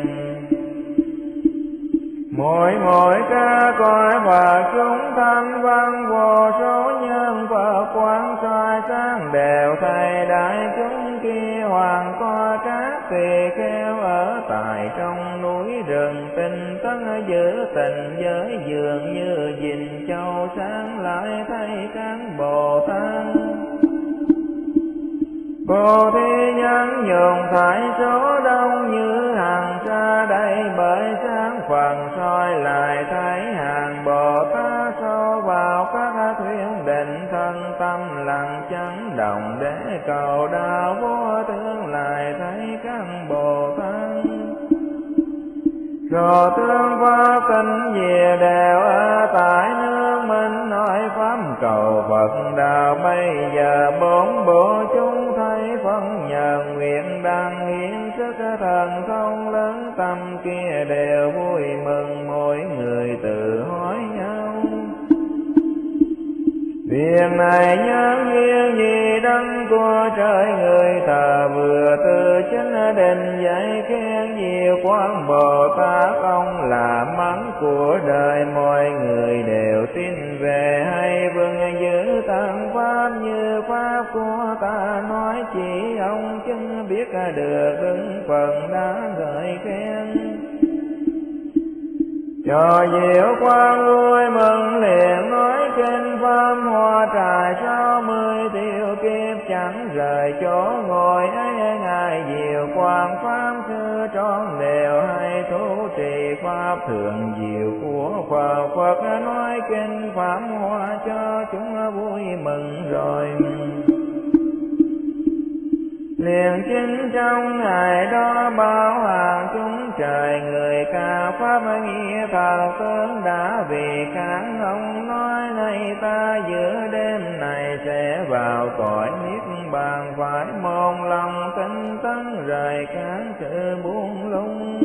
Mỗi mỗi ca cõi Phật chúng thanh văn vô số nhân Phật quang soi sáng đều thay đại chúng kia hoàng coi các tỳ kheo ở tại trong núi rừng tinh tấn giữ tình giới dường như dình châu sáng lại thấy các Bồ Tát. Bồ Thí nhân dùng thải số đông như hàng xa đây bởi sáng phần soi lại thấy hàng Bồ Tát sâu vào các thuyên định thân tâm lặng chấn động để cầu đạo vô tương lại thấy các Bồ Tát. Rồi tương pháp kinh về đều ở tại nước mình nói pháp cầu Phật đạo bây giờ bốn bộ chúng thấy phân nhờ nguyện đang hiến sức thần thông lớn tâm kia đều vui mừng mỗi người tự hỏi nhau. Việc này nhân duyên gì đấng của trời người thờ vừa từ chính định dạy khen nhiều quán Bồ Tát ông là mắng của đời mọi người đều tin về hay vâng giữ tăng pháp như pháp của ta nói chỉ ông chứng biết được đứng phần đã gợi khen. Cho diệu quang vui mừng liền nói kinh pháp hoa trải sáu mươi tiêu kiếp chẳng rời chỗ ngồi ấy ngài diệu quang pháp sư tròn đều hay thú trì pháp thường diệu của Phật. Phật nói kinh pháp hoa cho chúng vui mừng rồi. Liền chính trong ngày đó bao hàng chúng trời người ca pháp nghĩa thần tướng đã vì kháng ông nói này ta giữa đêm này sẽ vào cõi niết bàn phải môn lòng tinh tấn rời kháng sự buông lung.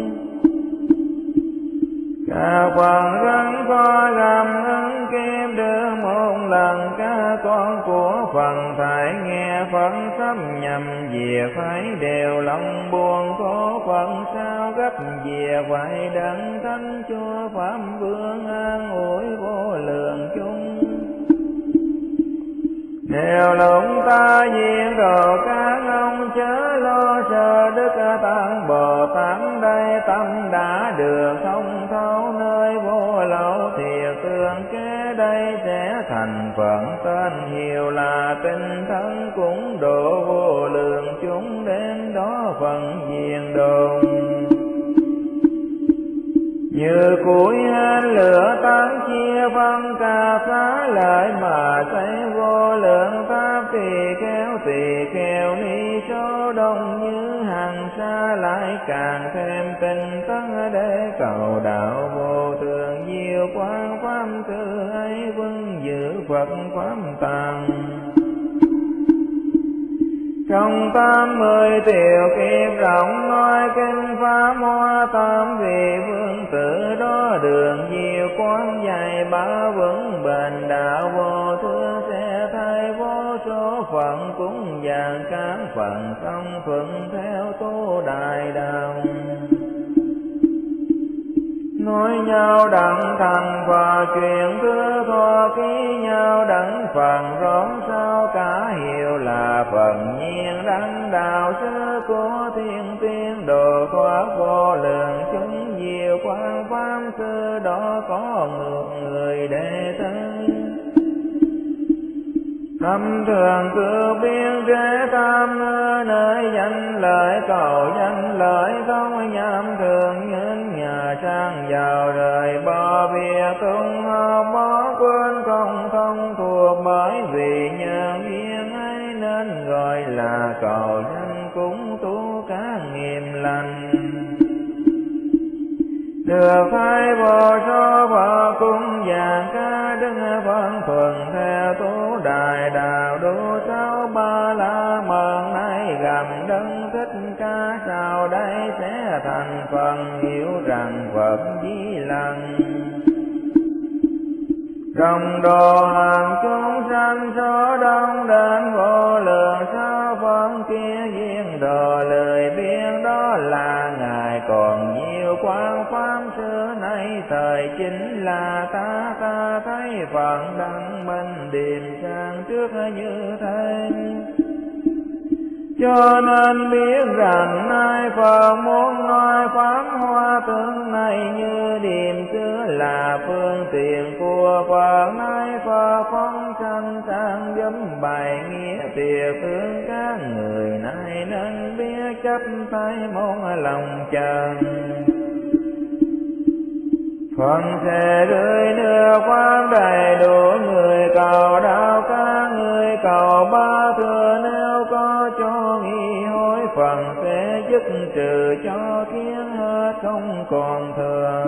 Cả phần rắn coi làm ứng kim đưa một lần cả con của phần thải nghe phận sắp nhầm về phải đều lòng buồn có phận sao gấp về phải đấng thánh chúa pháp vương an ủi vô lượng chung. Nếu lúc ta diện đồ các ông chớ lo sợ đức tăng Bồ Tát đây tâm đã được thông thấu nơi vô lậu thiệt tương kế đây sẽ thành thành Phật, tên hiệu là Tinh Thân, cũng độ vô lượng chúng đến đó phần diền đồn. Như củi hên lửa tán chia phân cà phá lợi, mà xây vô lượng pháp tỳ kheo tỳ kheo ni số đông như hàng xa, lại càng thêm tinh tấn để cầu đạo vô thượng diệu quang pháp sư ấy vững giữ Phật pháp tàng. Trong tám mươi tiểu kiếp rộng nói kinh pháp hoa tam vị vương tử, đó đường diệu quán dạy ba vững bền đạo vô thượng, sẽ thay vô số phận cúng dường các phần không thuận theo tu đại đạo. Nói nhau đặng thành và chuyện thưa thọ ký nhau đặng phần rón sao, cả hiệu là phần nhiên đăng đạo sư của thiên tiên, độ thoát vô lượng chúng diệu quang pháp sư, đó có ngược người đệ thân. Tâm thường cư biên chế tam ngư, nơi danh lợi cầu danh lợi, không nhằm thường nhân nhà sang giàu, rời bỏ việc tung học bỏ quên không thông thuộc, bởi vì nhân duyên ấy nên gọi là cầu danh cúng tu các nghiệp lành. Được hai vô số Phật cung dường ca đức phân thuần theo tu đại đạo, đủ sáu ba la mật này gầm đấng Thích Ca, sau đây sẽ thành phần hiểu rằng Phật Di Lặc. Trong đồ hàng chúng sanh số đông đến vô lượng sao phân kia duyên đồ lời biên, đó là Ngài còn nhiều quang pháp xưa nay, thời chính là ta ta thấy Phật đăng minh điềm sang trước như thế. Cho nên biết rằng nay Phật muốn nói pháp hoa tướng này, như điềm xưa là phương tiện của Phật, nay Phật phong sanh sang giúp bày nghĩa tiệc thương các người, nay nên biết chấp tay môn lòng chân. Phật sẽ rơi nước pháp đầy đủ, người cầu đạo các người cầu ba thừa, nếu có cho nghi hối Phật sẽ dứt trừ cho khiến hết không còn thừa.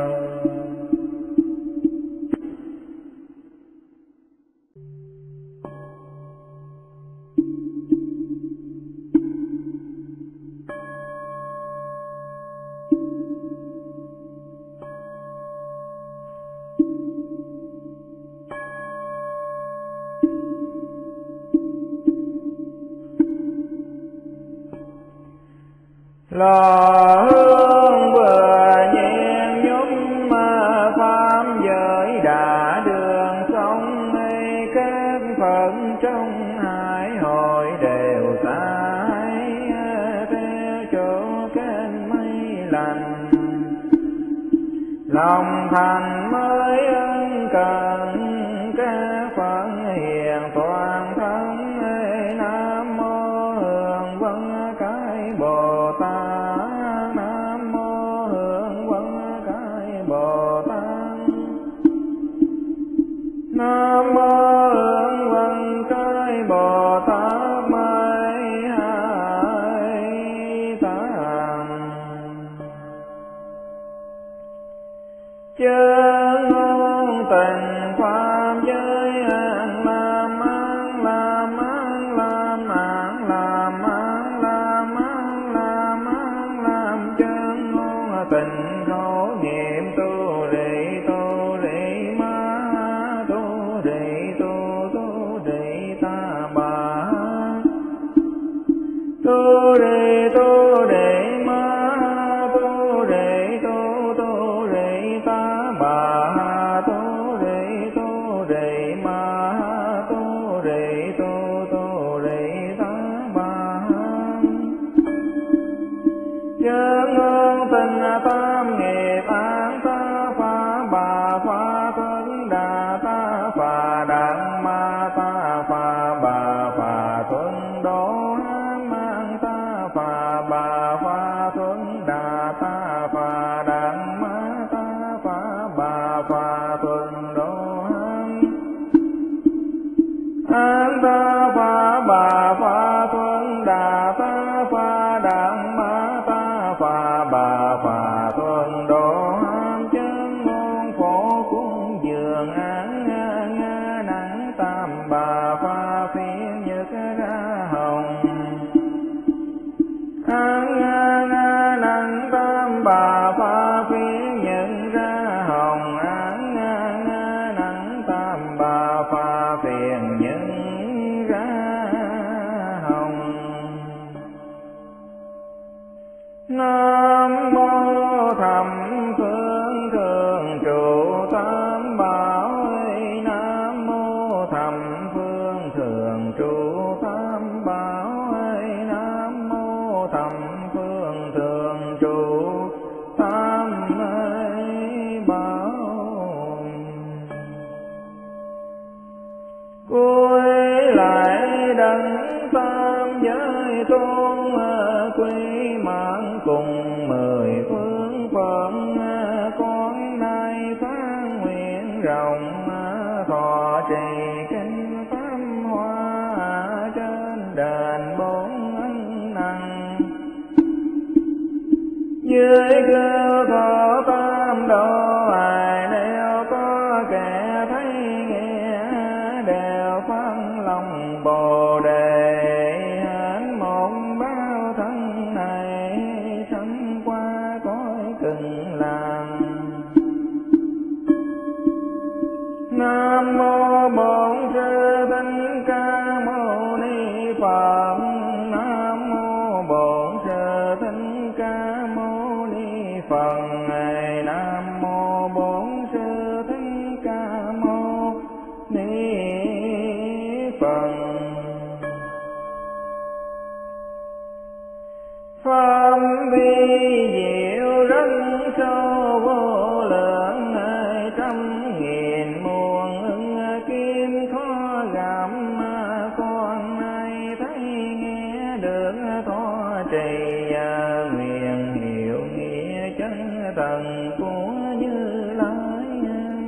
Lò hương vừa nhiên nhúng mà pháp giới đã đường sông, hay các phận trong hải hội đều tái theo chỗ kênh mây lành. Lòng thành mới ân cần các phận hiền toàn thân, Nam mô Hương Vân Cái Bồ Tát, Nam mô Hương Vân Cái Bồ Tát, Nam mô Hương Vân Cái Bồ Tát mấy hai tám. Chân ngôn tình pháp giới an lam an lam an lam an lam an lam an lam an lam. Chân ngôn tình khổ niệm tu rị tu rị ma tu rị tu tu rị ta bà tu rị tu rị ma tu rị tu tu rị ta bà tu rị tu rộng thọ trì kinh pháp hoa trên đền bốn ân năng dưới cư thọ tam độ ai nếu có kẻ thấy nghe đều phát lòng bồ đề hạnh một bao thân này sanh qua cõi Cực Lạc. Nam mô Bổn Sư Thích Ca Mâu Ni Phật. Nam mô Bổn Sư Thích Ca Mâu Ni Phật. Nam mô Bổn Sư Thích Ca Mâu Ni Phật. Pháp vi diệu rất sâu vô lượng trăm nghìn muôn ưng kim khó gặp con nay thấy nghe được thọ trì nguyện hiểu nghĩa chân tầng của Như Lai.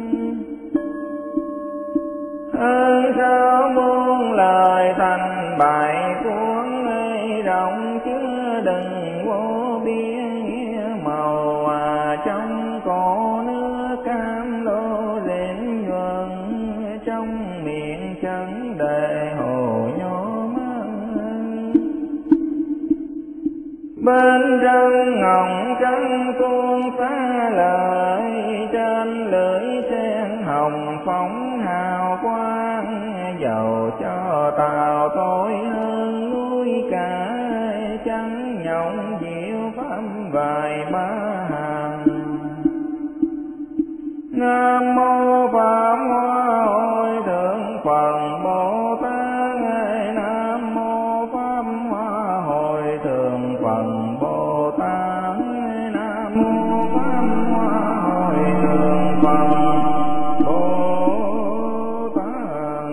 Ơn sao muôn lời thành bài cuốn rộng chứa đừng vô biên nghĩa màu trong cổ nước cam lô rền nhuần trong miệng trắng đầy hồ nhô mang bên trong ngọc trắng tuôn phá lời trên lưỡi sen hồng phóng hào quang dầu cho tàu tối hơn núi cả trắng nhộng diệu pháp vài ba hàng. Nam mô Pháp Hoa Hội Thượng Phật Bồ Tát. Nam mô Pháp Hoa Hội Thượng Phật Bồ Tát. Nam mô Pháp Hoa Hội Thượng Phật Bồ Tát.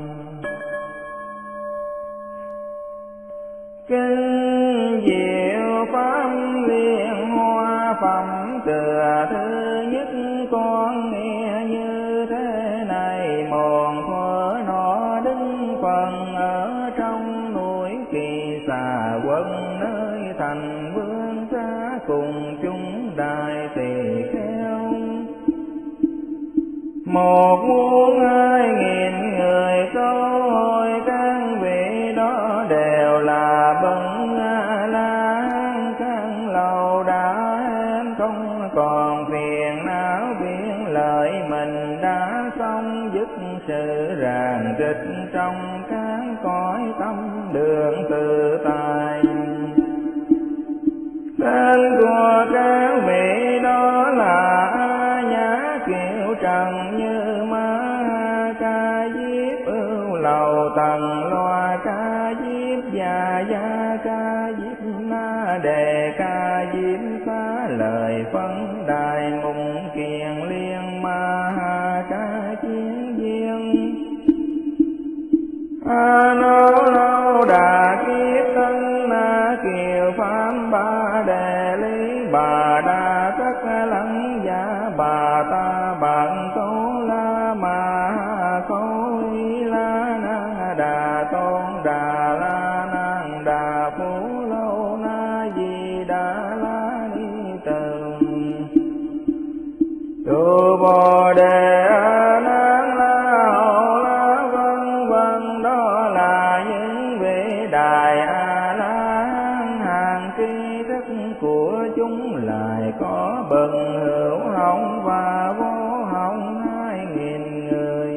Kinh diệu pháp liên hoa phẩm tựa thứ nhất con nghe như thế này. Một thuở nọ đứng phần ở trong núi Kỳ Xà Quân nơi thành vương xa cùng chúng đại tỳ kheo. Một muôn hai nghìn người câu hỏi các vị đó đều là bậc A-la-hán căn lầu đã hết không còn phiền não biên lợi mình đã xong dứt sự ràng rịch trong các cõi tâm đường tự tại. Tên của các vị đó là A Nhã Kiều Trần Như Ma Ca Diếp Ưu Lầu Tần Loa Ca Diếp Già Gia Ca Diếp Na Đề Ca Diếp Xá Lời Phân Đài Mùng Kiền Liên Ma Ca Chiến Viên A Nô Lâu Đà Kiếp Tân Na Kiều Pháp Ba Đề Lý Bà Đa Tất Lăng Gia Bà Ta Bạn Tố La Ma Khâu Y La Na Đà Tôn Đà La Nan Đà Phú Lâu Na Di Đà La Ni Từ Tu Bồ Đề A Nan La Hậu La vân vân. Đó là những vị đại A La Hán hàng tri thức của chúng lại có bậc hữu hồng và vô hồng hai nghìn người.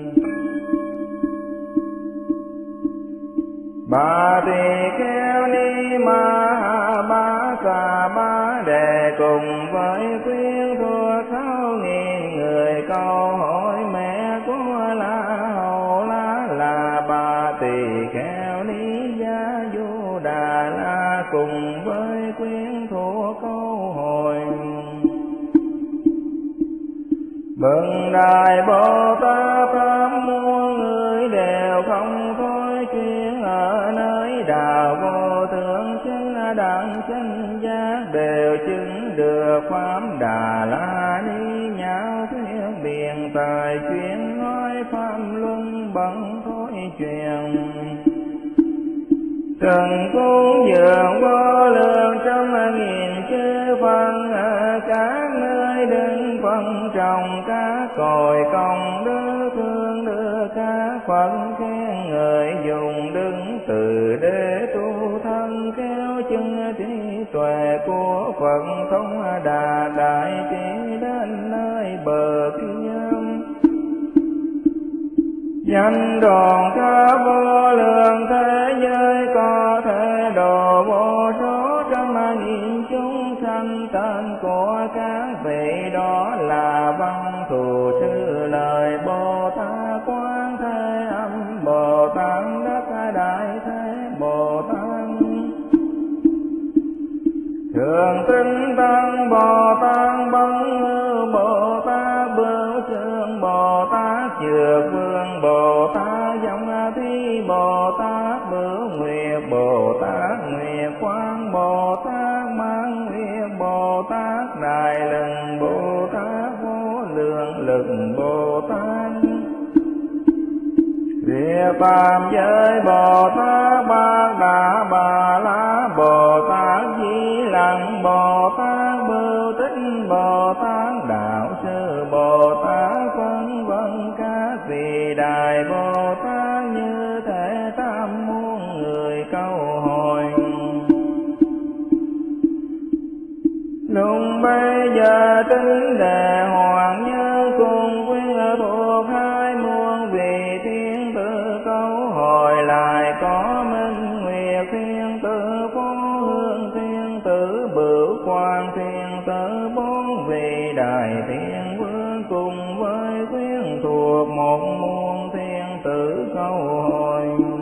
Bà tỳ kheo Ni Ma Ba Ca Ba Đề cùng với quyến thuộc sáu nghìn người câu hỏi mẹ của La Hầu La là bà tỳ kheo Ni Gia Du Đà La cùng với quyến thuộc câu hỏi. Bậc Đại Bồ Tát Pháp muôn người đều không thôi chuyên ở nơi đạo vô thượng chánh đẳng chánh giác đều chứng được pháp Đà La Ni nhạo thuyết biện tài chuyên nói pháp luân bận thối truyền. Trần cúng dường vô lượng trăm nghìn chư phân ở các nơi đứng phân trồng các cội công đức thương đưa các Phật khen người dùng đứng từ để tu thân kéo chân trí tuệ của Phật thông đà đại trí đến nơi bờ kia. Danh đoàn ca vô lượng thế giới có thể độ vô số trăm nghìn chúng sanh, tên của các vị đó là văn thù sư lời Bồ Tát Quán Thế Âm Bồ Tát Đắc Đại Thế Bồ Tát, Thường Tinh Tăng Bồ Tát, Bấn Ngư Bồ Tát, Bửu Sương Bồ Tát, Dược Vương Bồ Tát, Dòng Thi Bồ Tát, Bửu Nguyệt Bồ Tát, Nguyệt Quang Bồ Tát, Mãn Nguyệt Bồ Tát, Đại Lừng Bồ Tát, Vô Lượng Lực Bồ Tát, Địa Phạm Giới Bồ Tát, Bát Đà Bà La Bồ Tát, Di Lặc Bồ Tát, Bưu Tích Bồ Tát, Đạo Sư Bồ Tát, vân vân các vị Đại Bồ Tát như thế tam muôn người câu hồi. Lúc bây giờ tính đề hoàng nhân cùng quyến thuộc hai muôn vị thiên tử câu hồi lại có Minh Nguyệt thiên tử, Phó Hương thiên tử, Bửu Quang thiên tử, bốn vị đại thiên vương cùng với quyến thuộc một muôn thiên tử câu hồi.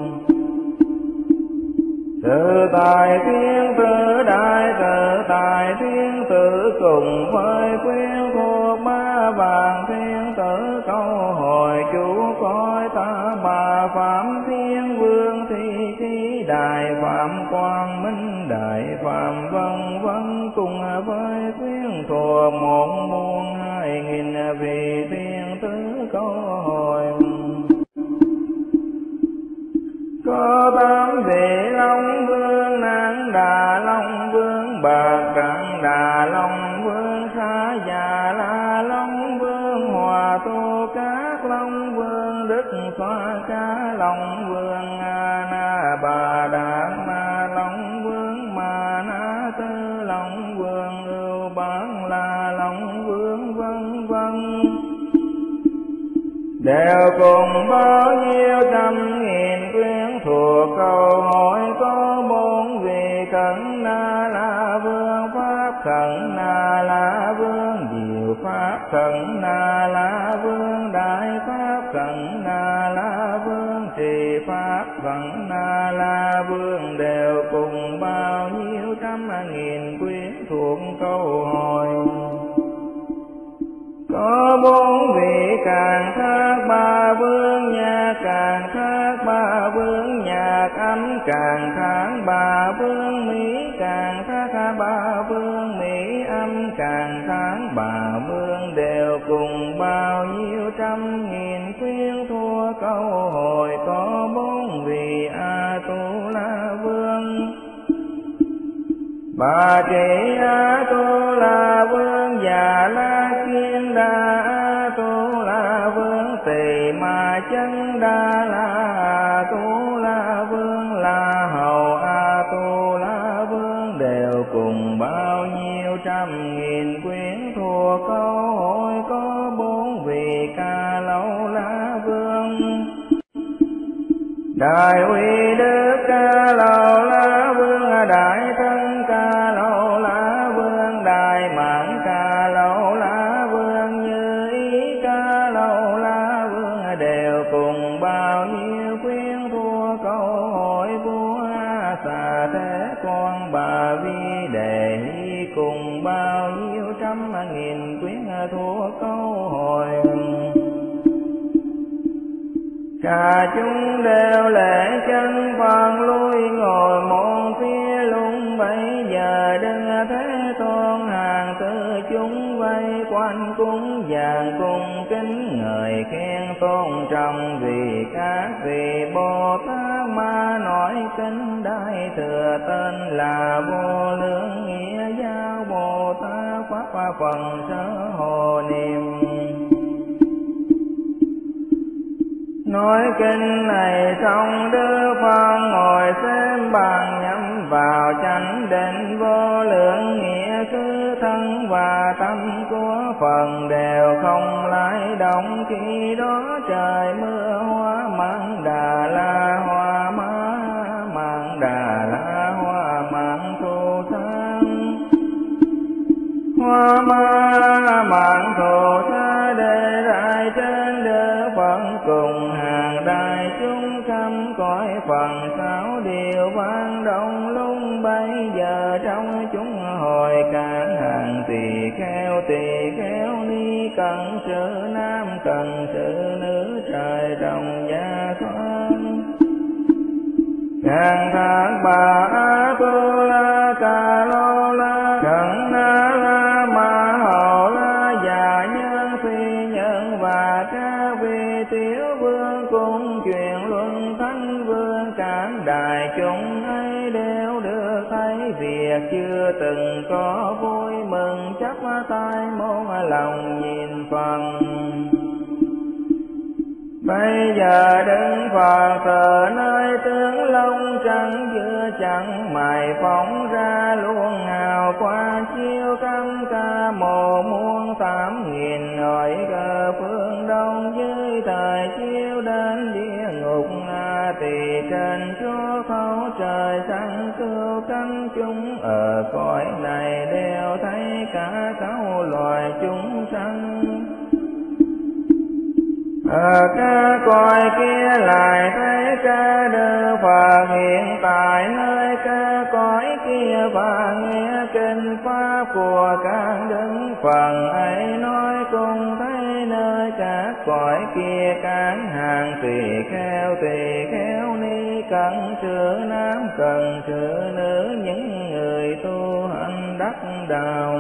Tự tại thiên tử đại tự tại thiên tử cùng với quyến thuộc ba vạn thiên tử câu hồi. Chủ cõi ta bà Phạm thiên vương thi khí đại Phạm Quang Minh đại Phạm vân vân cùng với quyến thuộc một muôn hai nghìn vị thiên tử câu hồi. Có tám vị Long Vương, Nang Đà Long Vương, Bạc Đặng Đà Long Vương, Sa Già La Long Vương, Hòa Tu Các Long Vương, Đức Xoa Ca Long Vương, A Na Bà Đàn Ma Long Vương, Ma Na Tư Long Vương, Ưu Bán La Long Vương vân vân. Đều cùng bao nhiêu trăm nghìn quyến thuộc câu hỏi. Có bốn vị Khẩn Na La Vương, Pháp Khẩn Na La Vương, Diệu Pháp Khẩn Na La Vương, Đại Pháp Khẩn Na La Vương, Trì Pháp Khẩn Na La Vương, đều cùng bao nhiêu trăm nghìn quyến thuộc câu hỏi. Có bốn vị Càng Thác Ba Vương, Nhạc Càng Thác Ba Vương, Nhạc Âm Càng Thác Ba Vương, Mỹ Càng Thác Ba Vương, Mỹ Âm Càng Thác Ba Vương, đều cùng bao nhiêu trăm nghìn quyến thua câu hồi. Có bốn vị A Tu La Vương, Bà Trị A Tu La Vương, Già La Kiên Đa A Tu La Vương, Tỳ Ma Chân Đa La A Tu La Vương, La Hầu A Tu La Vương, đều cùng bao nhiêu trăm nghìn quyến thua câu hỏi. Có bốn vị Ca Lâu La Vương, Đại Uy Đức Ca Lâu La Vương, Đại Thân Ca Lâu La Vương, Đại Mãn Ca Lâu La Vương, Như Ý Ca Lâu La Vương, đều cùng bao nhiêu quyến thua câu hỏi. Vua A Xà Thế Con Bà Vi Đề Hy cùng bao nhiêu trăm nghìn quyến thua câu hỏi. Cả chúng đều lễ chân phật lui ngồi một phía lung. Bây giờ đừng Thế Tôn hàng tư chúng vây quanh cúng vàng cung kính người khen tôn trọng, vì các vị Bồ Tát ma nói kinh Đại Thừa tên là Vô Lượng Nghĩa Giáo Bồ Tát Pháp Phần Sở Hộ Niệm. Nói kinh này xong Đức Phật ngồi xem bàn nhắm vào chánh định, vô lượng nghĩa cứ thân và tâm của phần đều không lay động. Khi đó trời mưa hoa mãn đà la, hoa má mãn đà la, hoa mãn thu sang, hoa má mãn thu sa đề đại trên Đức Phật cùng hàng đại chúng khắp cõi phần sáu điều vang động lung. Bây giờ trong chúng hồi các hàng tỳ kheo tỳ kheo ni, cần sự nam cần sự nữ, trời rồng gia thoáng càng thác bà a tu la ca lô la khẩn na la ma hầu la, già nhân phi nhân và các vị tiểu vương cùng truyền luận thánh vương. Các đại chúng ấy đều được thấy việc chưa từng có, vui mừng chắp tay môn lòng nhìn phần. Bây giờ đứng Phật thờ nơi tướng long trắng giữa chẳng mày phóng ra luôn hào quang chiếu cắm ca mồ muôn tám nghìn ngồi cờ phương đông, dưới thời chiếu đến địa ngục a tỳ trên chúa khẩu trời sáng cứu cánh chúng ở cõi này đều thấy cả cấu loài chúng sanh. Ở các cõi kia lại thấy ca Đức Phật hiện tại nơi các cõi kia, và nghe kinh pháp của các đức Phật ấy nói cùng thấy nơi các cõi kia các hàng tỳ kheo tỳ kheo ni, cần sự nam cần sự nữ, những người tu hành đắc đạo.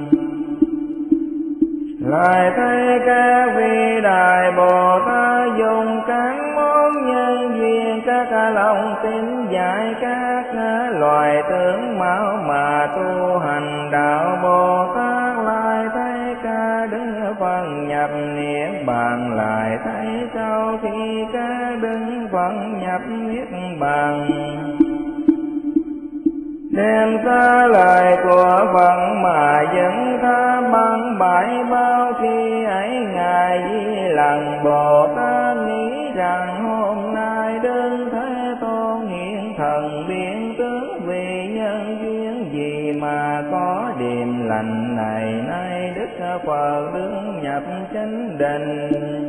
Lại thấy các vị đại Bồ Tát dùng các món nhân duyên, các lòng tin dạy các loài tướng máu mà tu hành đạo Bồ Tát. Lại thấy ca Đức Phật nhập niết bàn, lại thấy sau khi ca Đức Phật nhập niết bàn đem ra lời của Phật mà dẫn tha bằng bãi bao. Khi ấy ngài Di Lặc Bồ Tát nghĩ rằng hôm nay Đức Thế Tôn hiện thần biến tướng, vì nhân duyên gì mà có điềm lành này. Nay Đức Phật đứng nhập chánh định,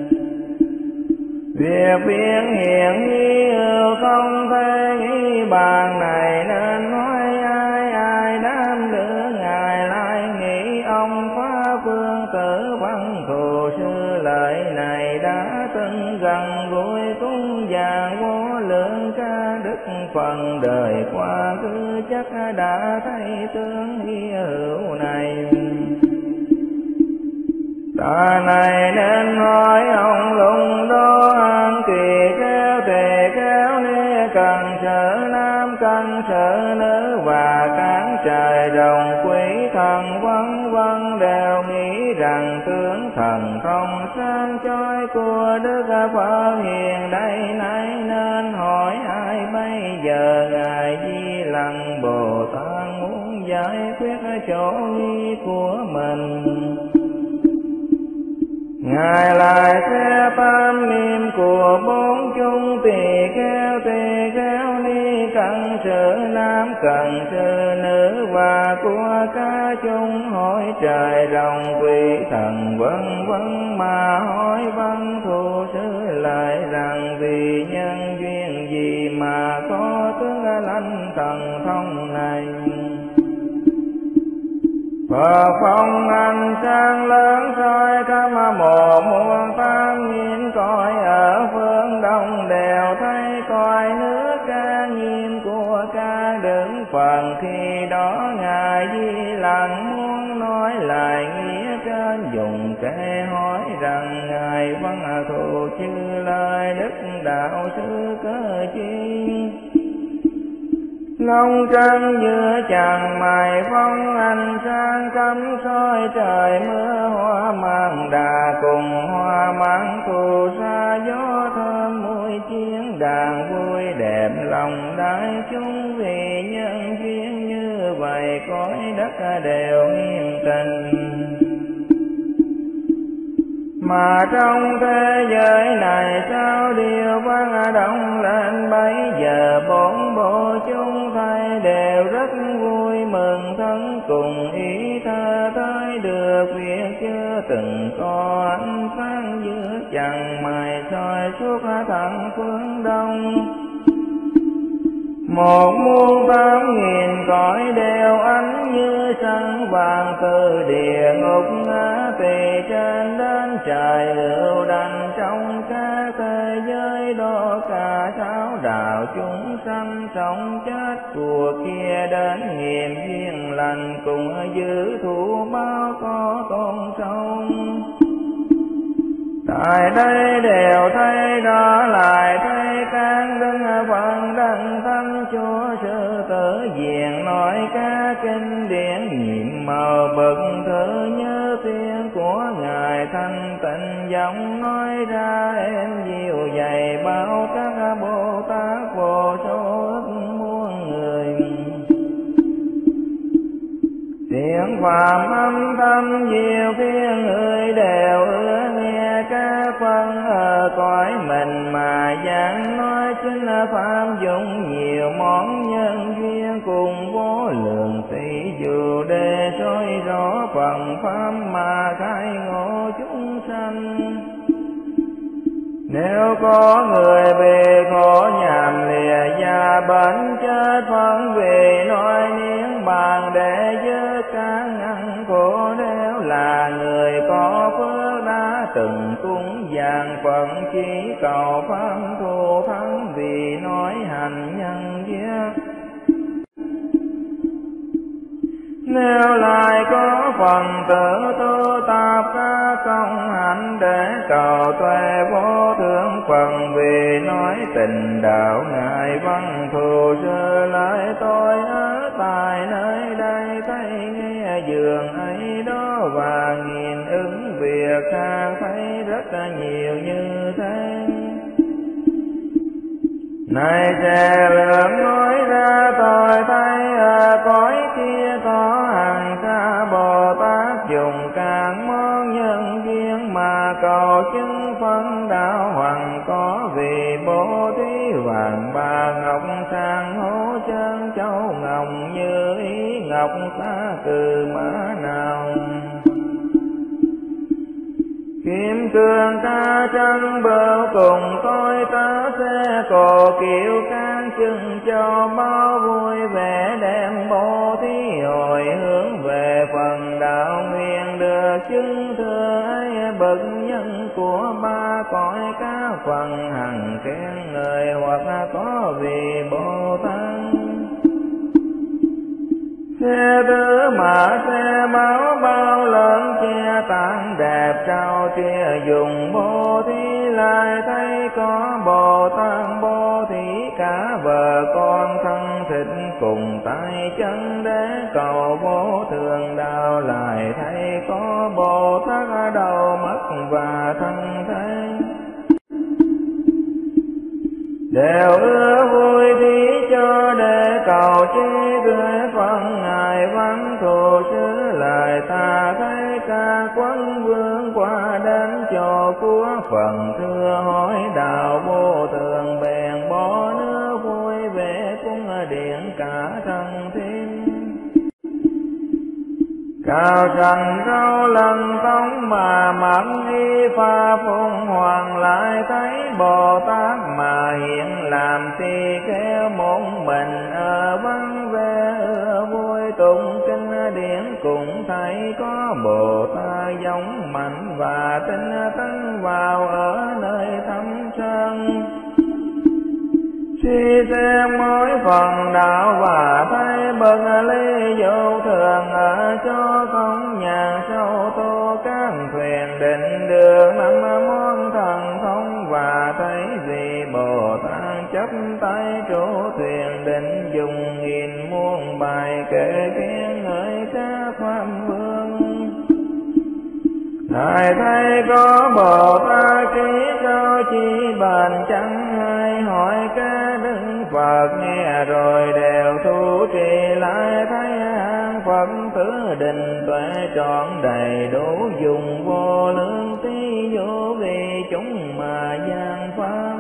việc biến hiện nghi ưu không thể nghĩ bàn này, nên nói ai ai đám đưa ngài lại nghĩ ông Pháp Vương Tử Văn Thù Sư. Lời này đã từng gần gũi cung vàng vô lượng ca Đức Phật đời qua cứ chắc đã thấy tướng hy hữu này. Ta này nên hỏi ông lùng đô an tỳ kheo tỳ kheo ni, cần sự nam cần sự nữ, và các trời rồng quý thần vân vân đều nghĩ rằng tướng thần thông sáng chói của Đức Phật hiện đây này, nên hỏi ai bây giờ ngài Di Lặc Bồ Tát muốn giải quyết chỗ nghi của mình. Ngài lại sẽ tam niệm của bốn chúng tỳ kheo tỳ kheo ni, cần sự nam cần sự nữ, và của ca chúng hỏi trời rồng quỷ thần vân vân mà hỏi Văn Thù Sư lại rằng vì nhân duyên gì mà có tướng lãnh thần thông này. Phật phong ánh sáng lớn soi khắp một muôn tám nghìn cõi, ở phương đông đều thấy cõi nước ca nghiêm của ca Đức Phật. Khi đó ngài Di Lặc muốn nói lại nghĩa trên dùng kệ rằng ngài văn thù chư lai đức đạo sư cơ chi. Long trăng giữa chàng mài phong ánh sáng cắm soi trời mưa hoa mang đà cùng hoa mang thù xa gió thơm mùi chiến đàn vui đẹp lòng đại chúng vì nhân duyên như vậy cõi đất đều hiền tình. Mà trong thế giới này sao điều vang động lên bấy giờ bốn bộ chúng thay đều rất vui mừng thân cùng ý tha tới được việc chưa từng có ánh sáng giữa chàng mài soi suốt thẳng phương đông. Một muôn tám nghìn cõi đều ánh như trăng vàng từ địa ngục ngã tỳ trên đến trời ưu đành trong các thế giới đó cả sáu đạo chúng sanh sống chết của kia đến nghiệm duyên lành cùng giữ thủ báo có tôn sống. Tại đây đều thấy đó lại thấy các đức Phật đăng thánh Chúa sư tử diện nói các kinh điển nhiệm màu bậc thử nhớ tiếng của ngài thanh tịnh giọng nói ra em dịu dày bao các Bồ Tát vô số ức muôn người. Tiếng phàm âm thầm diệu thiên người đều ưa nghe các phân ở cõi mình mà giảng nói chính là pháp dụng nhiều món nhân duyên cùng vô lượng tỷ dù để soi rõ phần pháp mà khai ngộ chúng sanh. Nếu có người bị khổ nhàm lìa gia bệnh chết phân vì nói niết bàn để dứt các ngăn khổ, nếu là người có phước đã từng cúng dường Phật chỉ cầu pháp thù thắng vì nói hành nhân giết. Nếu lại có phần tử tu tập các công hạnh để cầu tuệ vô thượng phần vì nói tình đạo ngài văn thù sư lại tôi ở tại nơi đây thấy nghe dường ấy đó và nghìn ứng việc khác thấy rất nhiều như thế. Này trẻ lượng nói ra tôi thấy ở cõi kia có hàng xa Bồ Tát dùng các món nhân duyên mà cầu chứng phân đạo hoàng có vì bố thí vàng bạc ngọc sang hố chân châu ngọc như ý ngọc xa cừ mã nào. Kim cương ca trăng bờ cùng tôi ta xe cồ kiệu can chừng cho bao vui vẻ đem bố thí hồi hướng về phần đạo nguyện được chứng thừa ấy bậc nhân của ba cõi các phần hằng khen người hoặc có vì Bồ Tát. Xe tứ mã xe máu bao lớn che tán đẹp trao tia dùng bố thí lại thấy có Bồ Tát bố thí cả vợ con thân thịt cùng tay chân để cầu vô thượng đạo lại thấy có Bồ Tát đầu mắt và thân thế đều ưa vui thí cho để cầu chi tươi phân ngài văn thù sư lại ta thấy ca quân vương qua đến cho của phần thưa hỏi đạo vô thường bèn bỏ nước vui vẻ cung điện cả thân thiên. Cao trần rau lần tông mà mặc y pha phụng hoàng lại thấy Bồ Tát mà hiện làm thì kéo một mình ở vắng vẻ ưa vui tụng kinh điển cũng thấy có Bồ Tát giống mạnh và tinh tấn vào ở nơi thâm sơn. Suy xem mỗi phần đạo và thấy bậc ly vô thường ở chỗ không nhà sâu tô các thuyền định đường Ngài thấy có Bồ Tát ký sao chi bàn chẳng hay, hỏi cái Đức Phật nghe rồi đều thu trì lại, thấy an Phật tử định tuệ trọn đầy đủ, dùng vô lượng tí vô vì chúng mà gian pháp.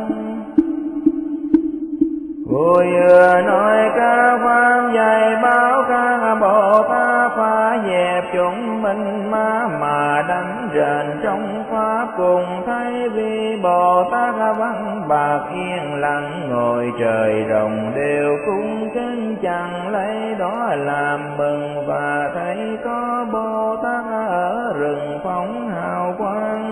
Vui vừa nói ca pháp dạy báo các Bồ Tát phá dẹp chúng minh ma mà đánh rền trong pháp, cùng thấy vi Bồ Tát vắng bạc yên lặng ngồi trời rồng đều cung kính chẳng lấy đó làm mừng, và thấy có Bồ Tát ở rừng phóng hào quang.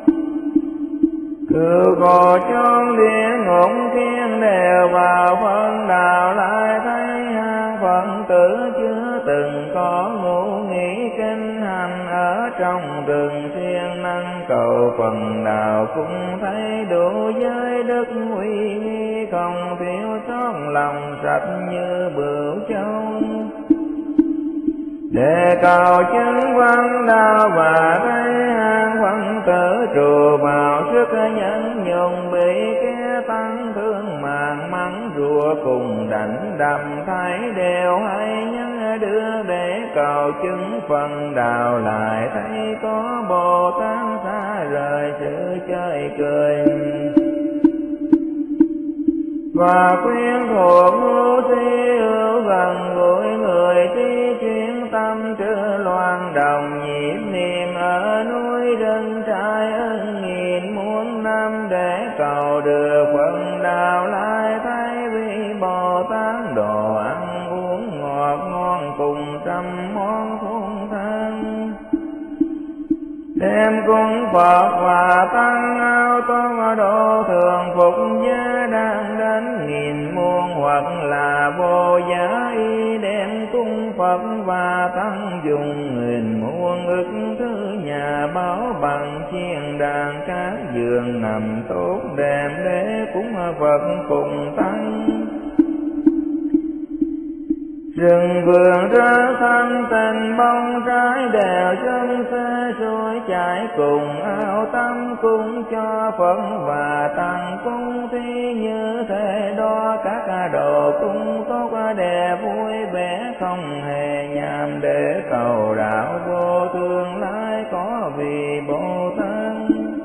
Cự khổ chốn địa ngục thiên đều vào phân đạo lại, thấy hang phận tử chưa từng có ngủ nghỉ kinh hành ở trong rừng siêng năng cầu phần đạo, cũng thấy đủ giới đức uy nghi không thiếu sót lòng sạch như bửu châu. Để cầu chứng văn đạo và thấy hang phận tử trù vào sức nhẫn nhung, bị kẻ tăng thương màng mắng rùa cùng đánh đầm, thấy đều hay nhân đưa để cầu chứng phần đạo lại, thấy có Bồ Tát xa rời sự chơi cười. Và khuyên thuộc ngu si ưu gần gũi người trí chuyên tâm trừ loan đồng, nhịp niệm ở núi rừng trai ân nghìn muôn năm, để cầu được phần đạo lại, thấy vị Bồ Tát đồ ăn uống ngọt ngon cùng trăm món thôn thang. Đem cung Phật và tăng áo tôn độ thường phục giá đang đến nghìn muôn, hoặc là vô giá y đem cung Phật và tăng dùng nghìn muôn, ức thứ nhà báo bằng chiên đàn các giường nằm tốt đẹp để cúng Phật cùng tăng. Rừng vườn rỡ thanh tình bông trái đều chân xe suối chảy, cùng ao tắm cung cho Phật và tăng cung thi như thế đó, các đồ cung tốt đẹp vui vẻ không hề nhàm, để cầu đạo vô tương lai có vì Bồ Tát.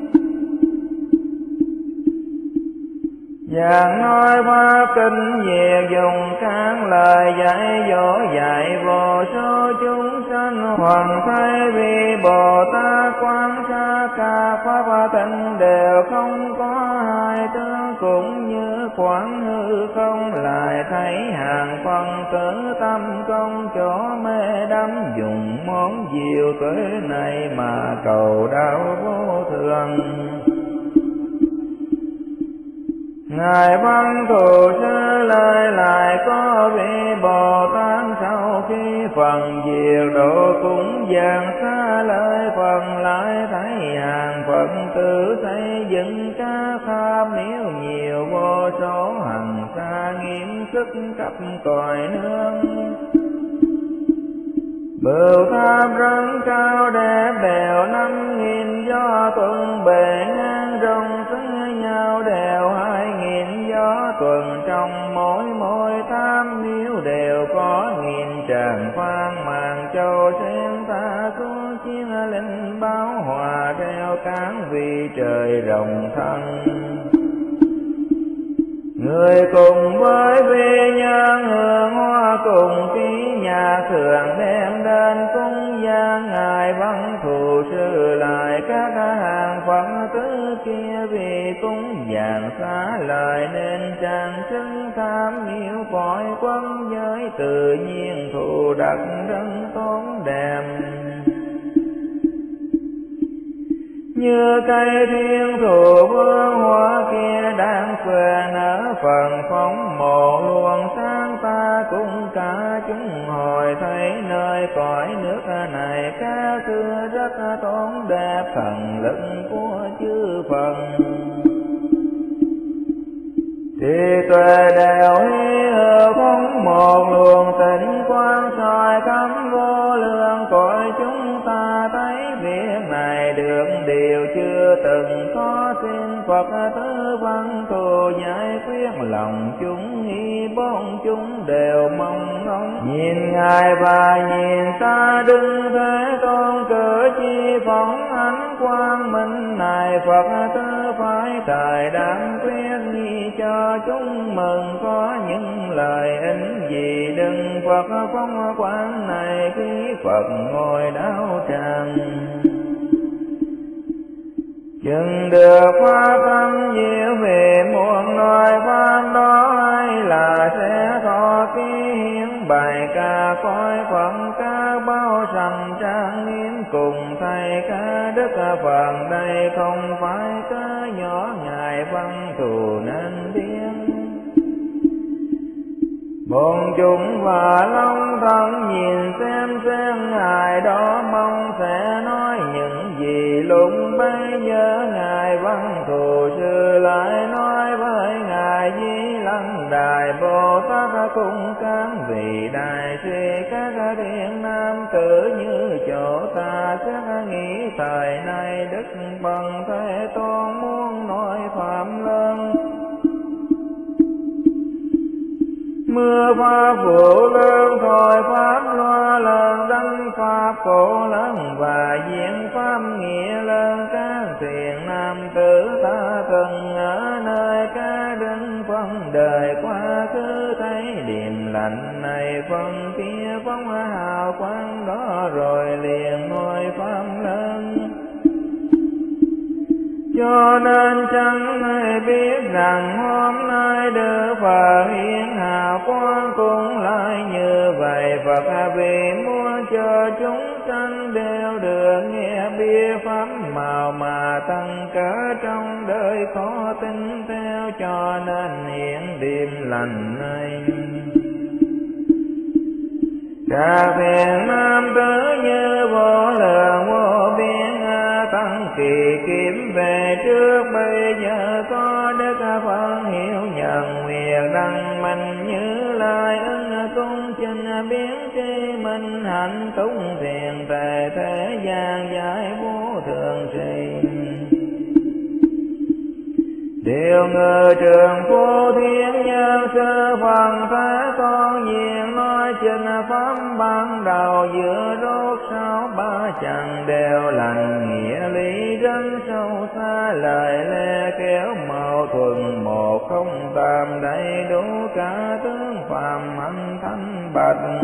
Giảng nói pháp kinh nhiều dùng các lời dạy dỗ dạy vô số chúng sanh, hoàng thấy vì Bồ Tát quán xa cả pháp tịnh đều không có hai tướng, cũng như quán hư không lại thấy hàng phân tử tâm công chỗ mê đắm, dùng món diệu tuệ này mà cầu đạo vô thường. Ngài văn thù sư lời lại có vị Bồ Tát sau khi phần diệt độ cũng giảng xa lời phần lại, thấy hàng phận tử xây dựng ca pháp miếu nhiều vô số hằng xa nghiêm sức cấp còi nương. Bửu tháp rất cao đẹp đều năm nghìn gió tuần, bề ngang rộng xứ nhau đều hai nghìn gió tuần, trong mỗi mỗi tam miếu đều có nghìn tràng phan màn châu sen ta xuống chiến linh báo hòa theo cán vì trời rộng thân. Người cùng với vi nhân hương hoa cùng ký nhà thường đem đến cung gian, ngài văn thù sư lại các hàng Phật tử kia vì cúng dường xá lời nên trang xứng tham miếu cõi quân giới tự nhiên thù đặc rất tốt đẹp. Như cây thiên thụ vương hoa kia đang phơi nở phần phóng mộ luồng sáng, ta cũng cả chúng hồi thấy nơi cõi nước này ca xưa rất tốn đẹp thần lực của chư Phật. Thì tuệ đều hy hữu phóng một luồng tịnh quang soi khắp vô lượng cõi chúng ta, thấy việc này được từng có xin Phật tứ văn thù giải quyết lòng chúng nghi bốn chúng đều mong ngóng nhìn Ngài và nhìn ta đứng Thế Tôn cử chi phóng ánh quang minh này Phật tứ phải tài đáng quyết nghi cho chúng mừng có những lời ích gì đừng Phật phong quán này khi Phật ngồi đáo tràng chừng được pháp tâm diệu về muôn loài pháp đó hay là sẽ thọ ký hiến bài ca coi Phật ca bao sầm trang nghiêm cùng thầy ca đức Phật đây không phải ca nhỏ Ngài văn thù nên tiếng bốn chúng và long thân nhìn xem xem Ngài đó mong sẽ nói những gì lúc bấy giờ Ngài văn thù sư lại nói với Ngài Di Lăng Đài Bồ Tát cung cám vì đại sĩ các thiện nam tử như chỗ ta sẽ nghĩ thời nay Đức Phật Thế Tôn muốn nói phạm lớn mưa pháp vụ lớn thôi pháp loa lớn đăng pháp cổ lớn và diễn pháp nghĩa lớn các thiện nam tử ta từng ở nơi ca đứng phân đời quá khứ thấy điềm lạnh này phân kia phóng hào quang đó rồi liền ngôi pháp lớn cho nên chẳng ai biết rằng hôm nay Đức Phật hiện hào quang cũng lại như vậy Phật vì muốn cho chúng sanh đều được nghe biết pháp màu mà tăng cỡ trong đời khó tin theo cho nên hiện đêm lành này các thiện nam tử như vô lượng vô biên tăng kỳ kiếm về trước bây giờ có Đức Phật hiểu nhận nguyện đăng minh như lai ưng cung trình biến tri minh hạnh túng thiền tề thế gian giải vô thường trì điều ngự trường phổ thiên nhân sư Phật Thế Tôn nhiên nói trình pháp ban đầu giữa rốt sau ba chẳng đều lành nghĩa lý rất sâu xa lời lẽ kéo mâu thuần một không tam đầy đủ cả tướng phàm anh thanh bạch